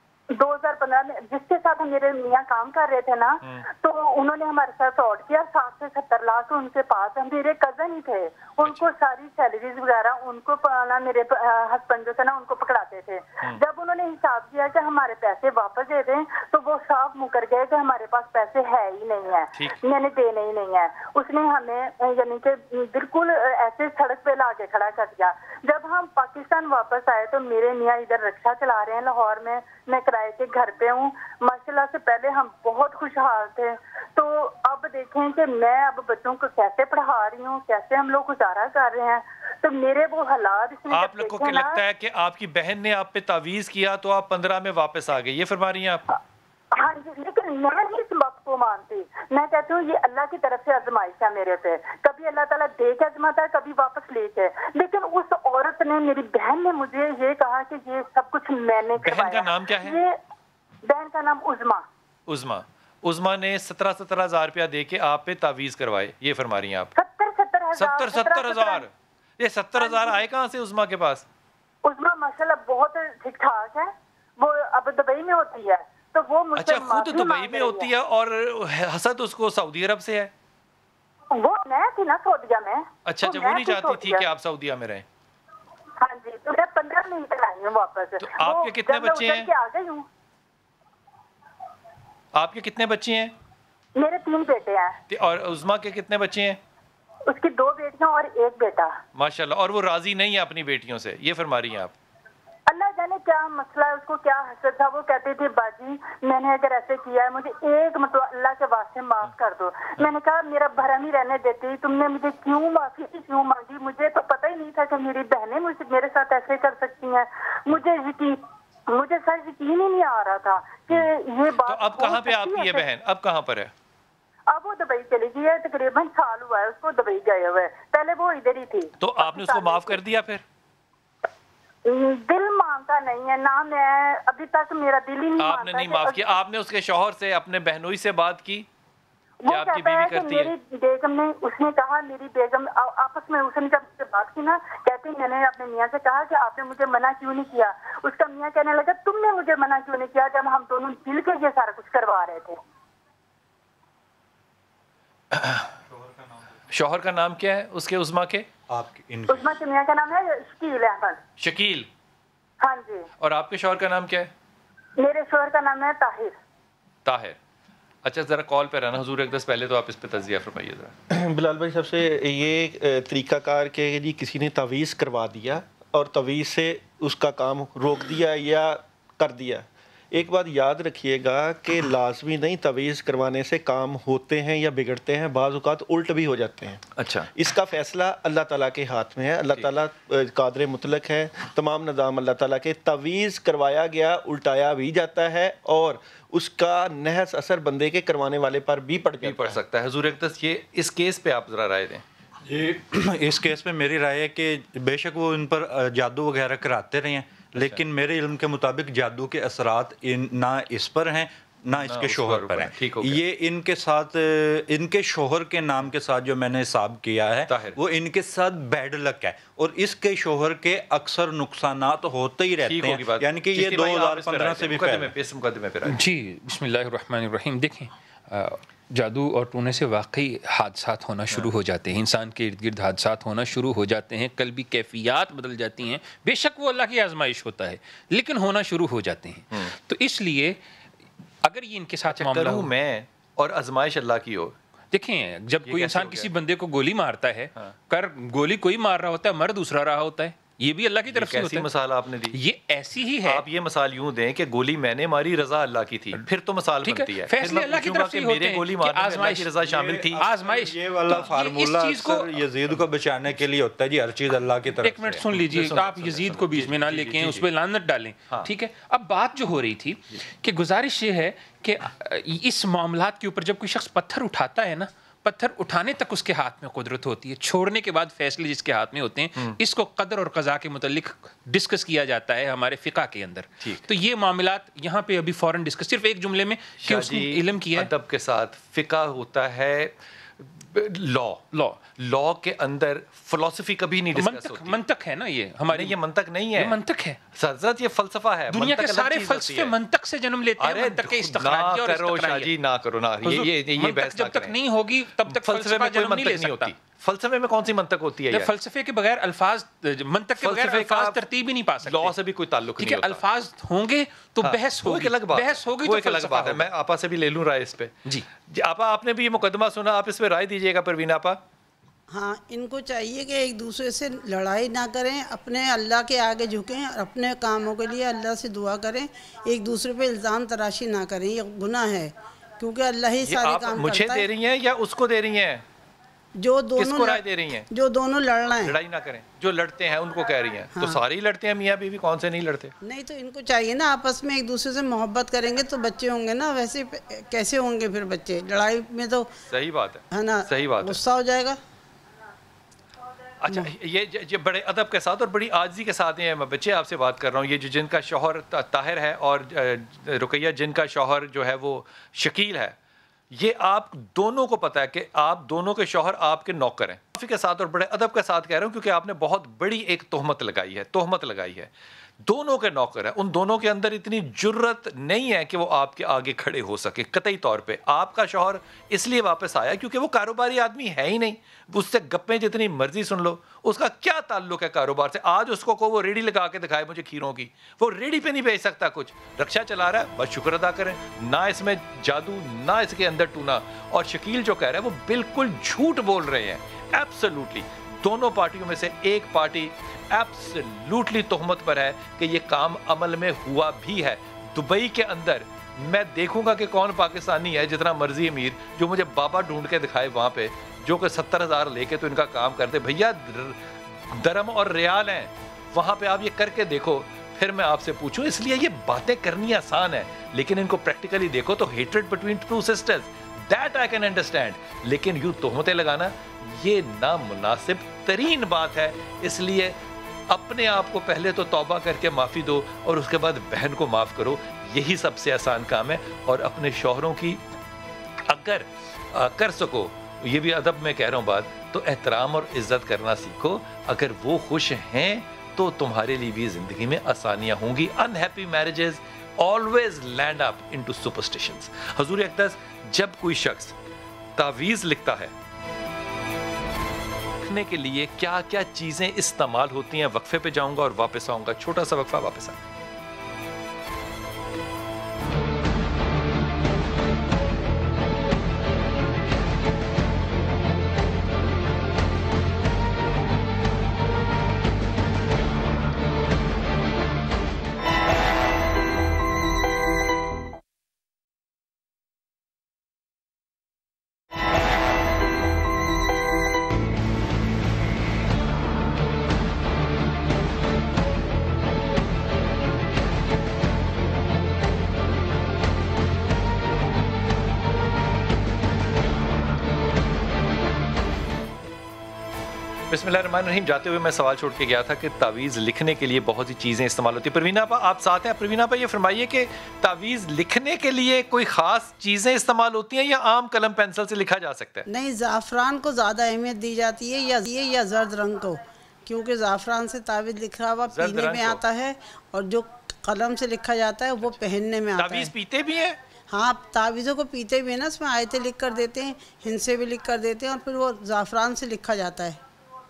2015 میں جس کے ساتھ میرے میاں کام کر رہے تھے نا, تو انہوں نے ہمارے ساتھ فراڈ کیا. 60 سے 70 لاکھ ان کے پاس, میرے کزن ہی تھے, ان کو ساری سیلریز وغیرہ ان کو میرے ہسبینڈ جو تھے نا ان کو پکڑاتے تھے. جب انہوں نے حساب کیا کہ ہمارے پیسے واپس دے دیں, تو وہ صاف مکر گئے کہ ہمارے پاس پیسے ہے ہی نہیں ہے, میں نے دینے ہی نہیں ہے. اس نے ہمیں یعنی کہ بالکل ایسے سڑک پہ لا کے کھڑا کر دیا. جب ہم پاکستان واپس آئے تو میرے میاں ادھر رکشہ چلا رہے ہیں لاہور میں کرائے کے گھر پہ ہوں. ماشاءاللہ سے پہلے ہم بہت خوشحال تھے. تو اب دیکھیں کہ میں اب بچوں کو کیسے پڑھا رہی ہوں, کیسے ہم لوگ گزارا کر رہے ہیں. تو میرے وہ حالات اس میں آپ لوگوں کو لگتا ہے کہ آپ کی بہن نے آپ پہ تعویذ کیا تو آپ 15 میں واپس آ گئے, یہ فرما رہی ہیں آپ؟ ہاں جی, لیکن میں نہیں اس وقت کو مانتی. میں کہتی ہوں یہ اللہ کی طرف سے آزمائش ہے میرے پہ. کبھی اللہ تعالیٰ دے کے آزماتا ہے, کبھی واپس لے کے. لیکن اس عورت نے, میری بہن نے مجھے یہ کہا کہ یہ سب کچھ میں نے کروایا. بہن کا نام کیا ہے؟ یہ بہن کا نام عظما. عظما نے 17,000 روپیہ دے کے آپ پہ تعویذ کروائے, یہ فرما رہی ہیں آپ؟ 70,000. یہ 70,000 آئے کہاں سے عظما کے پاس؟ عظما ماشاءاللہ بہت ٹھیک ٹھاک ہے, وہ اب دبئی میں ہوتی ہے. تو وہ اچھا, خود دبئی میں ہوتی ہے اور حسد اس کو سعودی عرب سے ہے؟ وہ میں تھی نا سعودیہ میں. اچھا, وہ نہیں چاہتی تھی کہ آپ سعودیہ میں رہیں؟ ہاں جی, تو میں 15 میں ہی آئی ہوں واپس. تو آپ کے کتنے بچے ہیں؟ آ گئی ہوں. آپ کے کتنے بچے ہیں؟ میرے 3 بیٹے ہیں. اور عظما کے کتنے بچے ہیں؟ اس کی 2 بیٹیاں اور 1 بیٹا. ماشاءاللہ. اور وہ راضی نہیں ہے اپنی بیٹیوں سے, یہ فرما رہی ہیں آپ؟ اللہ جانے کیا مسئلہ ہے, اس کو کیا حسد تھا. وہ کہتی تھی باجی میں نے اگر ایسے کیا ہے مجھے ایک مطلب اللہ کے واسطے معاف کر دو. میں نے کہا میرا بھرم ہی رہنے دیتی, تم نے مجھے کیوں معافی کیوں مانگی؟ مجھے تو پتہ ہی نہیں تھا کہ میری بہنیں میرے ساتھ ایسے کر سکتی ہیں. مجھے سر یقین ہی نہیں آ رہا تھا کہ یہ بات. تو اب کہاں پہ آپ کی یہ بہن, اب کہاں پر ہے؟ اب وہ دبئی چلی گئی ہے, تقریباً سال ہوا ہے اس کو دبئی گئے ہوئے. پہلے وہ ادھر ہی تھی. تو آپ نے اس کو معاف کر دیا پھر؟ دل مانتا نہیں ہے نا, میں ابھی تک میرا دل ہی نہیں مانتا. آپ نے نہیں معاف کیا. آپ نے اس کے شوہر سے, اپنے بہنوئی سے بات کی؟ وہ کہتا ہے کہ میری بیگم نے, اس نے کہا میری بیگم آپس میں اس نے جب سے بات کی نا, کہتی میں نے اپنے میاں سے کہا کہ آپ نے مجھے منع کیوں نہیں کیا. اس کا میاں کہنے لگا تم نے مجھے منع کیوں نہیں کیا جب ہم دونوں مل کے یہ سارا کچھ کروا رہے تھے. شوہر کا نام کیا ہے اس کے عظما کے؟ عظما کے میاں کا نام ہے شکیل احمد. شکیل. ہاں جی. اور آپ کے شوہر کا نام کیا ہے؟ میرے شوہر کا نام ہے طاہر. طاہر. اچھا ذرا کال پہ رہنا حضور اقدس، پہلے تو آپ اس پہ تجزیہ فرمائیے ذرا. بلال بھائی سب سے یہ طریقہ کار کہ جی کسی نے تعویذ کروا دیا اور تعویذ سے اس کا کام روک دیا یا کر دیا. ایک بات یاد رکھیے گا کہ لازمی نہیں تعویذ کروانے سے کام ہوتے ہیں یا بگڑتے ہیں، بعض اوقات الٹ بھی ہو جاتے ہیں. اچھا اس کا فیصلہ اللہ تعالیٰ کے ہاتھ میں ہے. اللہ تعالیٰ قادر مطلق ہے، تمام نظام اللہ تعالیٰ کے. تعویذ کروایا گیا الٹایا بھی جاتا ہے اور اس کا نحس اثر بندے کے کروانے والے پر بھی پڑ سکتا ہے. حضور اقدس یہ اس کیس پہ آپ ذرا رائے دیں. جی اس کیس میں میری رائے ہے کہ بے شک وہ ان پر جادو وغیرہ کراتے رہے ہیں، لیکن میرے علم کے مطابق جادو کے اثرات نہ اس پر ہیں نہ اس کے شوہر پر ہیں. یہ ان کے ساتھ ان کے شوہر کے نام کے ساتھ جو میں نے حساب کیا ہے وہ ان کے ساتھ بیڈ لک ہے، اور اس کے شوہر کے اکثر نقصانات ہوتے ہی رہتے ہیں، یعنی کہ یہ 2015 سے بھی پہلے. جی بسم اللہ الرحمن الرحیم. دیکھیں جادو اور ٹونے سے واقعی حادثات ہونا شروع ہو جاتے ہیں، انسان کے ارد گرد حادثات ہونا شروع ہو جاتے ہیں، قلبی کیفیات بدل جاتی ہیں. بے شک وہ اللہ کی آزمائش ہوتا ہے لیکن ہونا شروع ہو جاتے ہیں. تو اس لیے اگر یہ ان کے ساتھ معاملہ ہو میں اور آزمائش اللہ کی ہو. دیکھیں جب کوئی انسان کسی بندے کو گولی مارتا ہے، گولی کوئی مار رہا ہوتا ہے، مر دوسرا رہا ہوتا ہے، یہ بھی اللہ کی طرف سے ہوتا ہے. مثال آپ نے دی یہ ایسی ہی ہے. آپ یہ مثال یوں دیں کہ گولی میں نے ماری، رضا اللہ کی تھی، پھر تو مثال بنتی ہے. فیصلے اللہ کی طرف سے ہوتے ہیں گولی مارنے میں اللہ کی رضا شامل تھی. آزمائش یہ والا فارمولہ اکثر یزید کو بچانے کے لیے ہوتا ہے. جی ہر چیز اللہ کی طرف سے. ایک منٹ سن لیجیے، آپ یزید کو بیچ میں نہ لے کے اس پہ لعنت ڈالیں. ٹھیک ہے، اب بات جو ہو رہی تھی کہ گزارش یہ ہے کہ اس معاملات کے اوپر جب کوئی شخص پتھر اٹھاتا ہے نا، پتھر اٹھانے تک اس کے ہاتھ میں قدرت ہوتی ہے، چھوڑنے کے بعد فیصلے جس کے ہاتھ میں ہوتے ہیں. اس کو قدر اور قضا کے متعلق ڈسکس کیا جاتا ہے ہمارے فقہ کے اندر. تو یہ معاملات یہاں پہ ابھی فوراً ڈسکس، صرف ایک جملے میں کہ اس نے علم کیا ہے. ادب کے ساتھ فقہ ہوتا ہے لا کے اندر فلسفی کبھی نہیں ڈسکس ہوتی. منطق ہے نا یہ ہمارے، یہ منطق نہیں ہے، یہ منطق ہے حضرت، یہ فلسفہ ہے. دنیا کے سارے فلسفے منطق سے جنم لیتے ہیں. منطق کے استخراج اور استقرائی نہ کرو نا، یہ بحث جب تک نہیں ہوگی تب تک فلسفے میں جنم نہیں لے سکتا. فلسفے میں کون سی منطق ہوتی ہے؟ فلسفے کے بغیر الفاظ، منطق کے بغیر الفاظ ترتیب ہی نہیں پا سکتے. لا سے بھی کوئی تعلق نہیں ہوتا. الفاظ ہوں گے تو بحث ہوگی، بحث ہوگی تو فلسفہ ہوگا. میں آپا سے بھی لے لوں رائے اس پہ. جی آپا آپ نے بھی یہ مقدمہ سنا، آپ اس پہ رائے دیجیے گا. پروین آپا. ہاں ان کو چاہیے کہ ایک دوسرے سے لڑائی نہ کریں، اپنے اللہ کے آگے جھکیں، اپنے کاموں کے لیے اللہ سے دعا کریں، ایک دوسرے پہ الزام تراشی نہ کریں. یہ گناہ ہے کیونکہ اللہ ہی سارے کام کرتا ہے. مجھے دے رہی ہیں یا اس کو دے رہی ہیں؟ جو دونوں کس کو رائے دے رہی ہیں؟ جو دونوں لڑ رہے ہیں. لڑائی نہ کریں، جو لڑتے ہیں ان کو کہہ رہی ہیں. تو سارے ہی لڑتے ہیں میاں بیوی، کون سے نہیں لڑتے؟ نہیں تو ان کو چاہیے نا آپس میں ایک دوسرے سے محبت کریں گے تو بچے ہوں گے نا. ویسے کیسے ہوں گے پھر بچے؟ لڑائی میں تو صحیح بات ہے نا، صحیح بات، غصہ ہو جائے گا. اچھا یہ بڑے ادب کے ساتھ اور بڑی عاجزی کے ساتھ ہیں. میں بچے آپ سے بات کر رہا ہوں، یہ جو جن کا شوہر طاہر ہے اور رقیہ جن کا شوہر جو ہے وہ شکیل ہے، یہ آپ دونوں کو پتا ہے کہ آپ دونوں کے شوہر آپ کے نوکر ہیں. کے ساتھ اور بڑے ادب کے ساتھ کہہ رہا ہوں کیونکہ آپ نے بہت بڑی ایک تہمت لگائی ہے. دونوں کے نوکر ہیں، ان دونوں کے اندر اتنی جرت نہیں ہے کہ وہ آپ کے آگے کھڑے ہو سکے قطعی طور پہ. آپ کا شوہر اس لیے واپس آیا کیونکہ وہ کاروباری آدمی ہے ہی نہیں. اس سے گپیں جتنی مرضی سن لو، اس کا کیا تعلق ہے کاروبار سے؟ آج اس کو وہ ریڑھی لگا کے دکھائے مجھے کھیروں کی، وہ ریڑھی پہ نہیں بیچ سکتا کچھ. رکشا چلا رہا ہے، بس شکر ادا کریں، نہ اس میں جادو نہ اس کے اندر ٹونا. اور شکیل جو کہہ رہا ہے وہ بالکل جھوٹ بول رہے ہیں. ایبسلوٹلی دونوں پارٹیوں میں سے ایک پارٹی ایبسلوٹلی تہمت پر ہے کہ یہ کام عمل میں ہوا بھی ہے. دبئی کے اندر میں دیکھوں گا کہ کون پاکستانی ہے جتنا مرضی امیر جو مجھے بابا ڈھونڈ کے دکھائے وہاں پہ جو کہ 70,000 لے کے تو ان کا کام کرتے. بھیا درم اور ریال ہیں وہاں پہ، آپ یہ کر کے دیکھو پھر میں آپ سے پوچھوں. اس لیے یہ باتیں کرنی آسان ہے لیکن ان کو پریکٹیکلی دیکھو تو hatred between two sisters that I can understand. لیکن یوں تہمتیں لگانا یہ نامناسب ترین بات ہے. اس لیے اپنے آپ کو پہلے تو توبہ کر کے معافی دو اور اس کے بعد بہن کو معاف کرو. یہی سب سے آسان کام ہے. اور اپنے شوہروں کی اگر کر سکو، یہ بھی ادب میں کہہ رہا ہوں بات، تو احترام اور عزت کرنا سیکھو. اگر وہ خوش ہیں تو تمہارے لیے بھی زندگی میں آسانیاں ہوں گی. Unhappy marriages always land up into superstitions. حضور اقدس جب کوئی شخص تعویذ لکھتا ہے لکھنے کے لیے کیا کیا چیزیں استعمال ہوتی ہیں؟ وقفے پہ جاؤں گا اور واپس آؤں گا، چھوٹا سا وقفہ، واپس آؤں گا۔ بسم اللہ الرحمن الرحیم۔ جاتے ہوئے میں سوال چھوڑ کے گیا تھا کہ تعویذ لکھنے کے لیے بہت سی چیزیں استعمال ہوتی ہیں۔ پروینہ آپ ساتھ ہیں؟ پروینہ یہ فرمائیے کہ تعویذ لکھنے کے لیے کوئی خاص چیزیں استعمال ہوتی ہیں یا عام قلم پینسل سے لکھا جا سکتا ہے؟ نہیں، زعفران کو زیادہ اہمیت دی جاتی ہے یا زرد رنگ کو، کیونکہ زعفران سے تعویذ لکھا ہوا پینے میں آتا ہے اور جو قلم سے لکھا جاتا ہے وہ پہننے میں آتا ہے۔ تعویذ پیتے بھی ہیں؟ ہاں، تعویذوں کو پیتے بھی ہیں نا، اس میں آیتیں لکھ کر دیتے ہیں، ہندسے بھی لکھ کر دیتے ہیں اور پھر وہ زعفران سے لکھا جاتا ہے۔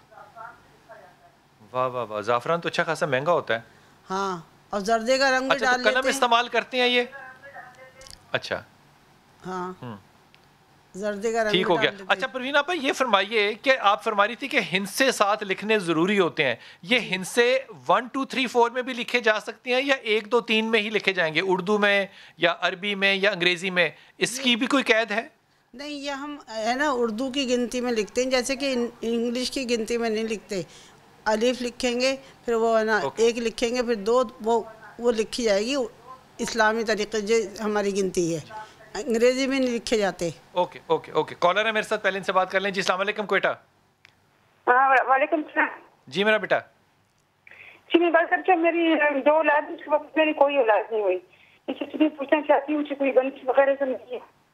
واہ واہ واہ، زعفران تو اچھا خاصا مہنگا ہوتا ہے۔ ہاں، اور زردے کا رنگ بھی ڈال لیتے ہیں۔ قلم استعمال کرتے ہیں یہ؟ اچھا ہاں، زردے کا رنگ ٹھیک ہو گیا۔ اچھا پروینہ بھائی یہ فرمائیے کہ آپ فرما رہی تھی کہ ہندسے ساتھ لکھنے ضروری ہوتے ہیں، یہ ہندسے 1 2 3 4 میں بھی لکھے جا سکتے ہیں یا 1 2 3 میں ہی لکھے جائیں گے، اردو میں یا عربی میں یا انگریزی میں؟ اس کی بھی کوئی قید ہے؟ نہیں، یہ ہم ہے نا اردو کی گنتی میں لکھتے ہیں، جیسے کہ انگلش کی گنتی میں نہیں لکھتے۔ الف لکھیں گے، پھر وہ ہے نا 1 لکھیں گے، پھر 2، وہ لکھی جائے گی اسلامی طریقے جو ہماری گنتی ہے، انگریزی میں نہیں لکھے جاتے۔ اوکے اوکے اوکے، کالر ہے میرے ساتھ، پہلے ان سے بات کر لیں۔ جی السلام علیکم کوئٹہ۔ وعلیکم السلام۔ جی میرا بیٹا۔ جی میں بات کرتا ہوں، میری 2 اولاد، اس وقت میری کوئی اولاد نہیں ہوئی، اس لیے پوچھنا چاہتی ہوں کہ کوئی گنج وغیرہ تو نہیں ہے؟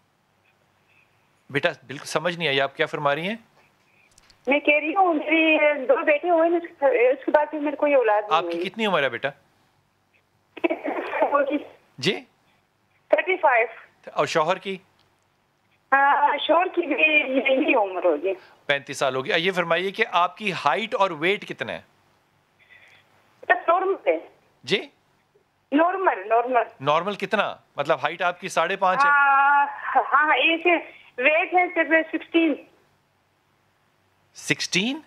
بیٹا بالکل سمجھ نہیں آئی، آپ کیا فرما رہی ہیں؟ میں کہہ رہی ہوں میری 2 بیٹے ہوئے نا، اس کے بعد میری کوئی اولاد نہیں ہوئی۔ آپ کی کتنی عمر ہے بیٹا؟ جی 35۔ اور شوہر کی؟ شوہر کی بھی یہی عمر ہوگی، 35 سال ہوگی۔ یہ فرمائیے کہ آپ کی ہائٹ اور ویٹ کتنا ہے؟ نارمل ہے جی نارمل۔ نارمل کتنا؟ مطلب ہائٹ آپ کی 5.5 ہے؟ ہاں، ایک ویٹ ہے صرف 16۔ 16؟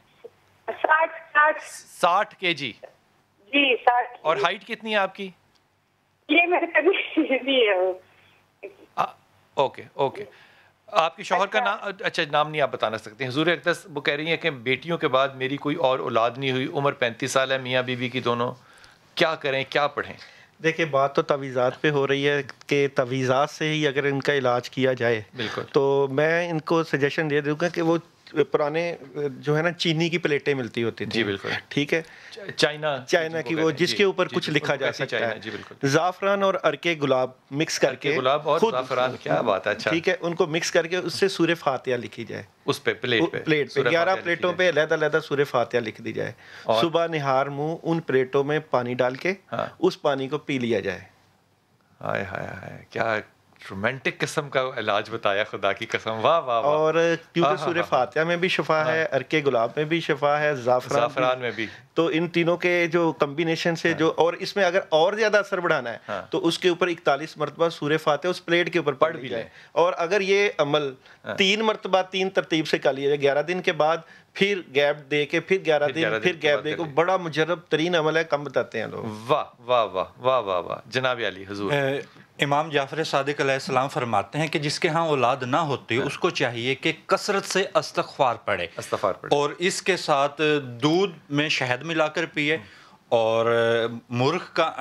60 کے جی؟ جی 60۔ اور ہائٹ کتنی ہے آپ کی؟ یہ میں نے کبھی بھی۔ اوکے اوکے، آپ کے شوہر کا نام؟ اچھا نام نہیں آپ بتانا سکتے۔ حضور اقدس وہ کہہ رہی ہیں کہ بیٹیوں کے بعد میری کوئی اور اولاد نہیں ہوئی، عمر 35 سال ہے میاں بیوی کی دونوں، کیا کریں، کیا پڑھیں؟ دیکھیں بات تو تعویذات پہ ہو رہی ہے کہ تعویذات سے ہی اگر ان کا علاج کیا جائے بالکل، تو میں ان کو سجیشن دے دوں گا کہ وہ پرانے جو ہے نا چینی کی پلیٹیں ملتی ہوتی تھیں، جی بالکل ٹھیک ہے، چائنا کی، وہ جس کے اوپر کچھ لکھا جا سکتا ہے، جی بالکل، زعفران اور عرقے گلاب مکس کر کے، گلاب اور زعفران، کیا بات ہے، اچھا ٹھیک ہے، ان کو مکس کر کے اس سے سورہ فاتحہ لکھی جائے، اس پہ پلیٹ پہ 11 پلیٹوں پہ علیحدہ علیحدہ سورہ فاتحہ لکھ دی جائے، صبح نہار منہ ان پلیٹوں میں پانی ڈال کے اس پانی کو پی لیا جائے۔ ہائے ہائے ہائے، کیا رومانٹک قسم کا علاج بتایا، خدا کی قسم، واہ واہ۔ اور کیونکہ سورہ فاتحہ میں بھی شفا ہے، عرقے گلاب میں بھی شفا ہے، زعفران میں بھی، تو ان تینوں کے جو کمبینیشن سے جو، اور اس میں اگر اور زیادہ اثر بڑھانا ہے تو اس کے اوپر 41 مرتبہ سورہ فاتحہ اس پلیٹ کے اوپر پڑھ بھی جائے، اور اگر یہ عمل 3 مرتبہ 3 ترتیب سے کر لیا جائے 11 دن کے بعد، پھر گیپ دے کے، پھر 11 دن، پھر گیپ دے کے، بڑا مجرب ترین عمل ہے، کم بتاتے ہیں لوگ۔ واہ واہ واہ واہ واہ واہ، جناب علی حضور۔ امام جعفر صادق علیہ السلام فرماتے ہیں کہ جس کے ہاں اولاد نہ ہوتی اس کو چاہیے کہ کثرت سے استغفار پڑھے، اور اس کے ساتھ دودھ میں شہد ملا کر پیے، اور مرغی کا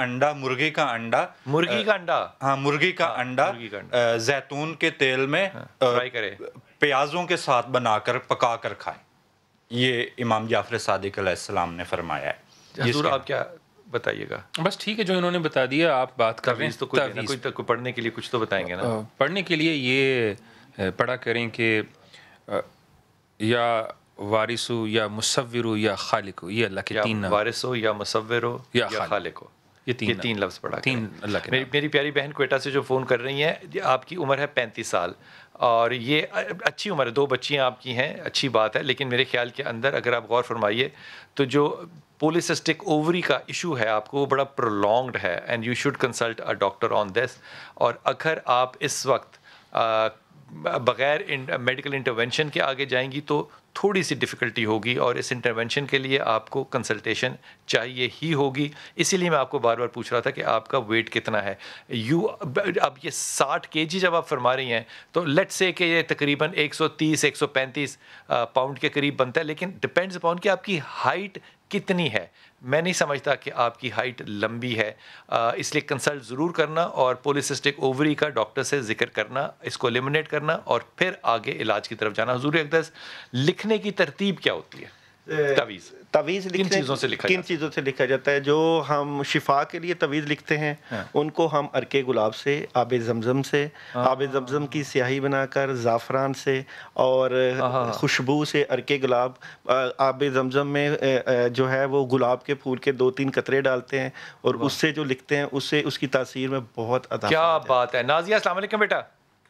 انڈا زیتون کے تیل میں پیازوں کے ساتھ بنا کر پکا کر کھائے۔ یہ امام جعفر صادق علیہ السلام نے فرمایا ہے۔ حضور آپ کیا بتائیے گا؟ بس ٹھیک ہے، جو انہوں نے بتا دیا آپ بات کر رہے ہیں، تو کوئی پڑھنے کے لیے کچھ تو بتائیں گے نا؟ پڑھنے کے لیے یہ پڑھا کریں کہ یا وارث ہو یا مصور ہو یا خالق ہو، یہ اللہ کے 3 نام، وارث ہو یا مصور ہو یا خالق ہو، یہ 3 لفظ پڑھا، 3 اللہ کے۔ میری پیاری بہن کوئٹہ سے جو فون کر رہی ہیں، آپ کی عمر ہے 35 سال، اور یہ اچھی عمر ہے, 2 بچیاں آپ کی ہیں, اچھی بات ہے, لیکن میرے خیال کے اندر اگر آپ غور فرمائیے تو جو پولیسسٹک اووری کا ایشو ہے آپ کو وہ بڑا پرولونگڈ ہے, and you should consult a doctor on this. اور اگر آپ اس وقت بغیر میڈیکل انٹرونشن کے آگے جائیں گی تو تھوڑی سی ڈفیکلٹی ہوگی, اور اس انٹرونشن کے لیے آپ کو کنسلٹیشن چاہیے ہی ہوگی. اسی لیے میں آپ کو بار بار پوچھ رہا تھا کہ آپ کا ویٹ کتنا ہے. اب یہ 60 kg جب آپ فرما رہی ہیں تو لیٹ سے کہ یہ تقریباً 130-135 پاؤنڈ کے قریب بنتا ہے, لیکن ڈپینڈز اپون کہ آپ کی ہائٹ کتنی ہے. میں نہیں سمجھتا کہ آپ کی ہائٹ لمبی ہے, اس لیے کنسلٹ ضرور کرنا اور پولیسسٹک اووری کا ڈاکٹر سے ذکر کرنا, اس کو ایلیمنیٹ کرنا اور پھر آگے علاج کی طرف جانا. حضور اقدس, لکھنے کی ترتیب کیا ہوتی ہے؟ تعویذ کن چیزوں سے لکھا جاتا ہے؟ جو ہم شفا کے لیے تعویذ لکھتے ہیں ان کو ہم عرق گلاب سے, آب زمزم سے, آب زمزم کی سیاہی بنا کر, زعفران سے اور خوشبو سے, عرق گلاب, آب زمزم میں جو ہے وہ گلاب کے پھول کے 2-3 قطرے ڈالتے ہیں اور اس سے جو لکھتے ہیں اس سے اس کی تاثیر میں بہت اضافہ. کیا بات ہے. نازیہ السلام علیکم بیٹا.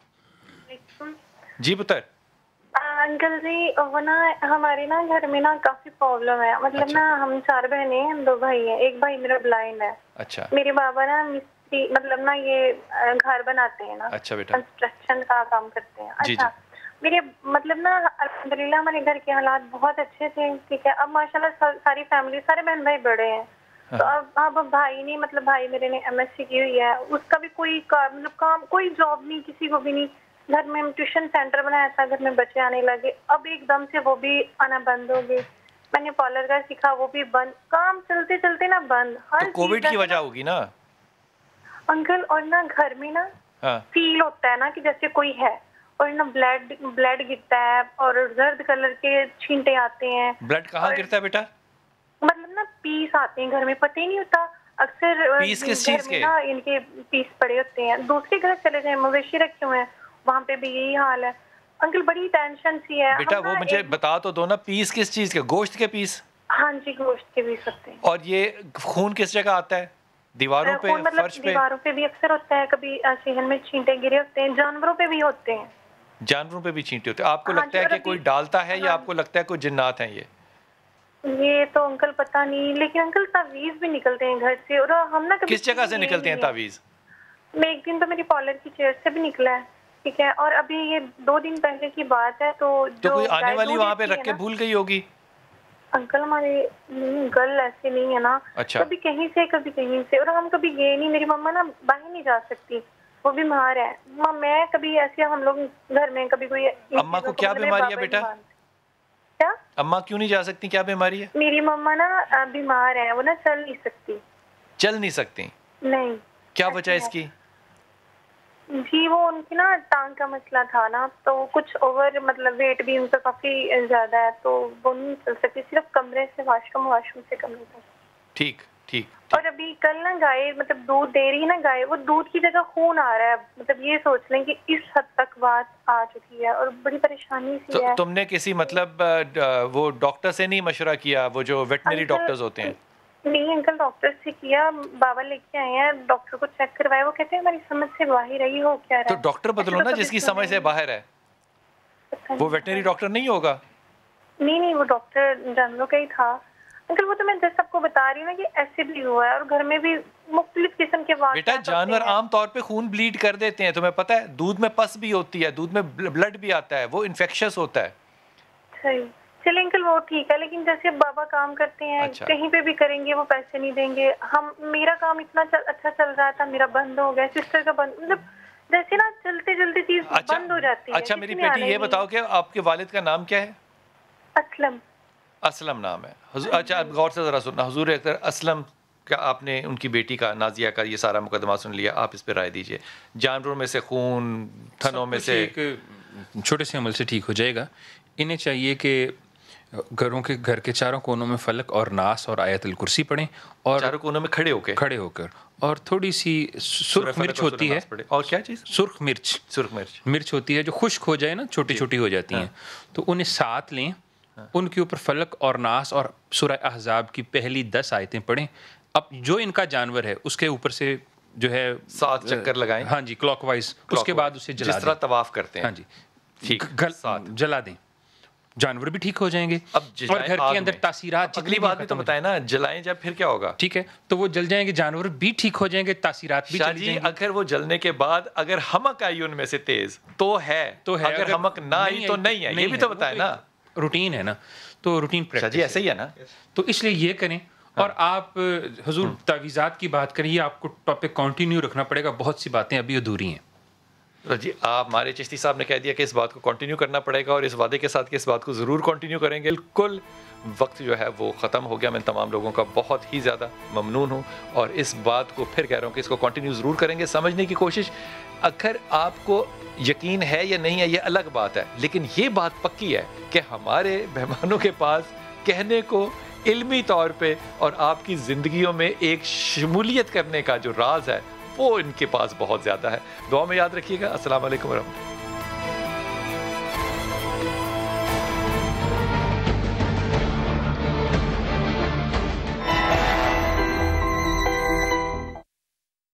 جی پتر. انکل جی وہ نا ہمارے نا گھر میں نا کافی پرابلم ہے, مطلب نا ہم 4 بہنیں ہیں, 2 بھائی ہیں, ایک بھائی میرا بلائنڈ ہے. اچھا. میرے بابا نا مستری, مطلب نا یہ گھر بناتے ہیں نا. اچھا بیٹا. کنسٹرکشن کا کام کرتے ہیں. اچھا. میرے مطلب نا الحمدللہ ہمارے گھر کے حالات بہت اچھے تھے, ٹھیک ہے. اب ماشاءاللہ ساری فیملی, سارے بہن بھائی بڑے ہیں, تو اب بھائی نہیں, مطلب بھائی میرے نے MSc کی ہوئی ہے, اس کا بھی کوئی مطلب کام, کوئی جاب نہیں, کسی کو بھی نہیں. گھر میں ٹیوشن سینٹر بنایا تھا, گھر میں بچے آنے لگے, اب ایک دم سے وہ بھی آنا بند ہو گئے. میں نے پارلر کا سیکھا, وہ بھی بند, کام چلتے چلتے نا بند. تو کووڈ کی وجہ ہوگی نا انکل. اور نا گھر میں نا فیل ہوتا ہے نا کہ جیسے کوئی ہے, اور نا بلڈ گرتا ہے اور زرد کلر کے چھینٹے آتے ہیں. بلڈ کہاں گرتا ہے بیٹا؟ مطلب نا پیس آتے ہیں گھر میں, پتہ ہی نہیں ہوتا. اکثر پیس کس چیز کے؟ ان کے پیس پڑے ہوتے ہیں, دوسرے گھر چلے جائیں, مویشی رکھے ہوئے ہیں, وہاں پہ بھی یہی حال ہے. انکل بڑی ٹینشن سی ہے. بیٹا وہ مجھے بتا تو دو نا, پیس کس چیز کے؟ گوشت کے پیس؟ ہاں جی, گوشت کے پیس ہوتے ہیں. اور یہ خون کس جگہ آتا ہے؟ دیواروں پہ, فرش پہ؟ دیواروں پہ بھی اکثر ہوتا ہے, کبھی صحن میں چھینٹے گرے ہوتے ہیں, جانوروں پہ بھی ہوتے ہیں. جانوروں پہ بھی چھینٹے ہوتے ہیں. آپ کو لگتا ہے کہ کوئی ڈالتا ہے یا آپ کو لگتا ہے کوئی جنات ہیں؟ یہ تو انکل پتہ نہیں, لیکن انکل تعویذ بھی نکلتے ہیں گھر سے. اور ہم نا کس جگہ سے نکلتے ہیں تعویذ؟ میں ایک دن تو میری پارلر کی چیئر سے بھی نکلا ہے, ٹھیک ہے. اور ابھی یہ 2 دن پہلے کی بات ہے, تو کوئی آنے والی وہاں پہ رکھ کے بھول گئی ہوگی. انکل ہمارے گل ایسے نہیں ہے نا, کبھی کہیں سے کبھی کہیں سے, اور ہم کبھی گئے نہیں. میری مما نا باہر نہیں جا سکتی, وہ بیمار ہے. میں کبھی ایسے, ہم لوگ گھر میں کبھی کوئی. اماں کو کیا بیماری ہے بیٹا؟ کیا اماں کیوں نہیں جا سکتی, کیا بیماری ہے؟ میری مما نا بیمار ہے, وہ نا چل نہیں سکتی. چل نہیں سکتی؟ نہیں. کیا وجہ اس کی؟ جی وہ ان کی نا ٹانگ کا مسئلہ تھا نا, تو کچھ اوور مطلب ویٹ بھی ان کا کافی زیادہ ہے, تو وہ نہیں چل سکتی, صرف کمرے سے واش روم سے کمرے تک. ٹھیک ٹھیک. اور ابھی کل نا گائے, مطلب دودھ دے رہی ہے نا گائے, وہ دودھ کی جگہ خون آ رہا ہے. مطلب یہ سوچ لیں کہ اس حد تک بات آ چکی ہے, اور بڑی پریشانی سی ہے. تم نے کسی مطلب وہ ڈاکٹر سے نہیں مشورہ کیا, وہ جو ویٹنری ڈاکٹرز ہوتے ہیں؟ نہیں انکل, ڈاکٹر سے کیا, بابا لے کے آئے ہیں, ڈاکٹر کو چیک کروایا, وہ کہتے ہیں ہماری سمجھ سے باہر رہی ہو کیا رہا ہے. تو ڈاکٹر بدلو نا جس کی سمجھ سے باہر ہے, وہ ویٹنری ڈاکٹر نہیں ہوگا. نہیں وہ ڈاکٹر جانوروں کا ہی تھا. انکل وہ تو میں جیسے سب کو بتا رہی ہوں نا کہ ایسے بھی ہوا ہے, اور گھر میں بھی مختلف قسم کے واقعات. بیٹا جانور عام طور پہ خون بلیڈ کر دیتے ہیں, تمہیں پتہ ہے. دودھ میں پس بھی ہوتی ہے, دودھ میں بلڈ بھی آتا ہے, وہ انفیکشس ہوتا ہے. صحیح. چلیں انکل وہ ٹھیک ہے, لیکن جیسے بابا کام کرتے ہیں, کہیں پہ بھی کریں گے وہ پیسے نہیں دیں گے. میرا کام اتنا اچھا چل رہا تھا, میرا بند ہو گیا, سسٹر کا بند, مطلب جیسے نا چلتے چلتے چیز بند ہو جاتی ہے. اچھا میری بیٹی یہ بتاؤ کہ آپ کے والد کا نام کیا ہے؟ اسلم نام ہے. اچھا غور سے ذرا سننا, حضور اکبر اسلم کا آپ نے ان کی بیٹی کا, نازیہ کا یہ سارا مقدمہ سن لیا, آپ اس پہ رائے دیجئے. جانوروں میں سے خون, تھنوں میں سے, ایک چھوٹے سے عمل سے ٹھیک ہو جائے گا. انہیں چاہیے کہ گھر کے چاروں کونوں میں فلق اور ناس اور آیت الکرسی پڑھیں, اور چاروں کونوں میں کھڑے ہو کر اور تھوڑی سی سرخ مرچ ہوتی ہے. اور کیا چیز؟ سرخ مرچ ہوتی ہے, جو خشک ہو جائے نا, چھوٹی چھوٹی ہو جاتی ہیں, تو انہیں ساتھ لیں, ان کے اوپر فلق اور ناس اور سورہ احزاب کی پہلی 10 آیتیں پڑھیں. اب جو ان کا جانور ہے اس کے اوپر سے جو ہے 7 چکر لگائیں, ہاں جی کلاک وائز, اس کے بعد اسے جلا جس طرح طواف کرتے ہیں, ہاں جی ٹھیک جلا دیں, جانور بھی ٹھیک ہو جائیں گے. اب اور گھر کے اندر تاثیرات اگلی بات بھی تو بتائیں نا, جلائیں جب پھر کیا ہوگا؟ ٹھیک ہے, تو وہ جل جائیں گے, جانور بھی ٹھیک ہو جائیں گے, تاثیرات بھی چلی جائیں گی. اگر وہ جلنے کے بعد اگر حمق آئی ان میں سے تیز تو ہے, اگر حمق نہ آئی تو نہیں ہے, یہ بھی تو بتائیں نا. روٹین ہے نا, تو روٹین پریکٹس جی ایسے ہی ہے نا, تو اس لیے یہ کریں. اور آپ حضور تعویذات کی بات کریں, یہ آپ کو ٹاپک کنٹینیو رکھنا پڑے گا, بہت سی باتیں ابھی ادھوری ہیں. جی آپ ہمارے چشتی صاحب نے کہہ دیا کہ اس بات کو کنٹینیو کرنا پڑے گا, اور اس وعدے کے ساتھ کہ اس بات کو ضرور کنٹینیو کریں گے. بالکل وقت جو ہے وہ ختم ہو گیا. میں تمام لوگوں کا بہت ہی زیادہ ممنون ہوں, اور اس بات کو پھر کہہ رہا ہوں کہ اس کو کنٹینیو ضرور کریں گے. سمجھنے کی کوشش, اگر آپ کو یقین ہے یا نہیں ہے یہ الگ بات ہے, لیکن یہ بات پکی ہے کہ ہمارے مہمانوں کے پاس کہنے کو علمی طور پہ اور آپ کی زندگیوں میں ایک شمولیت کرنے کا جو راز ہے وہ ان کے پاس بہت زیادہ ہے. دعا میں یاد رکھیے گا. السلام علیکم ورحمۃ اللہ.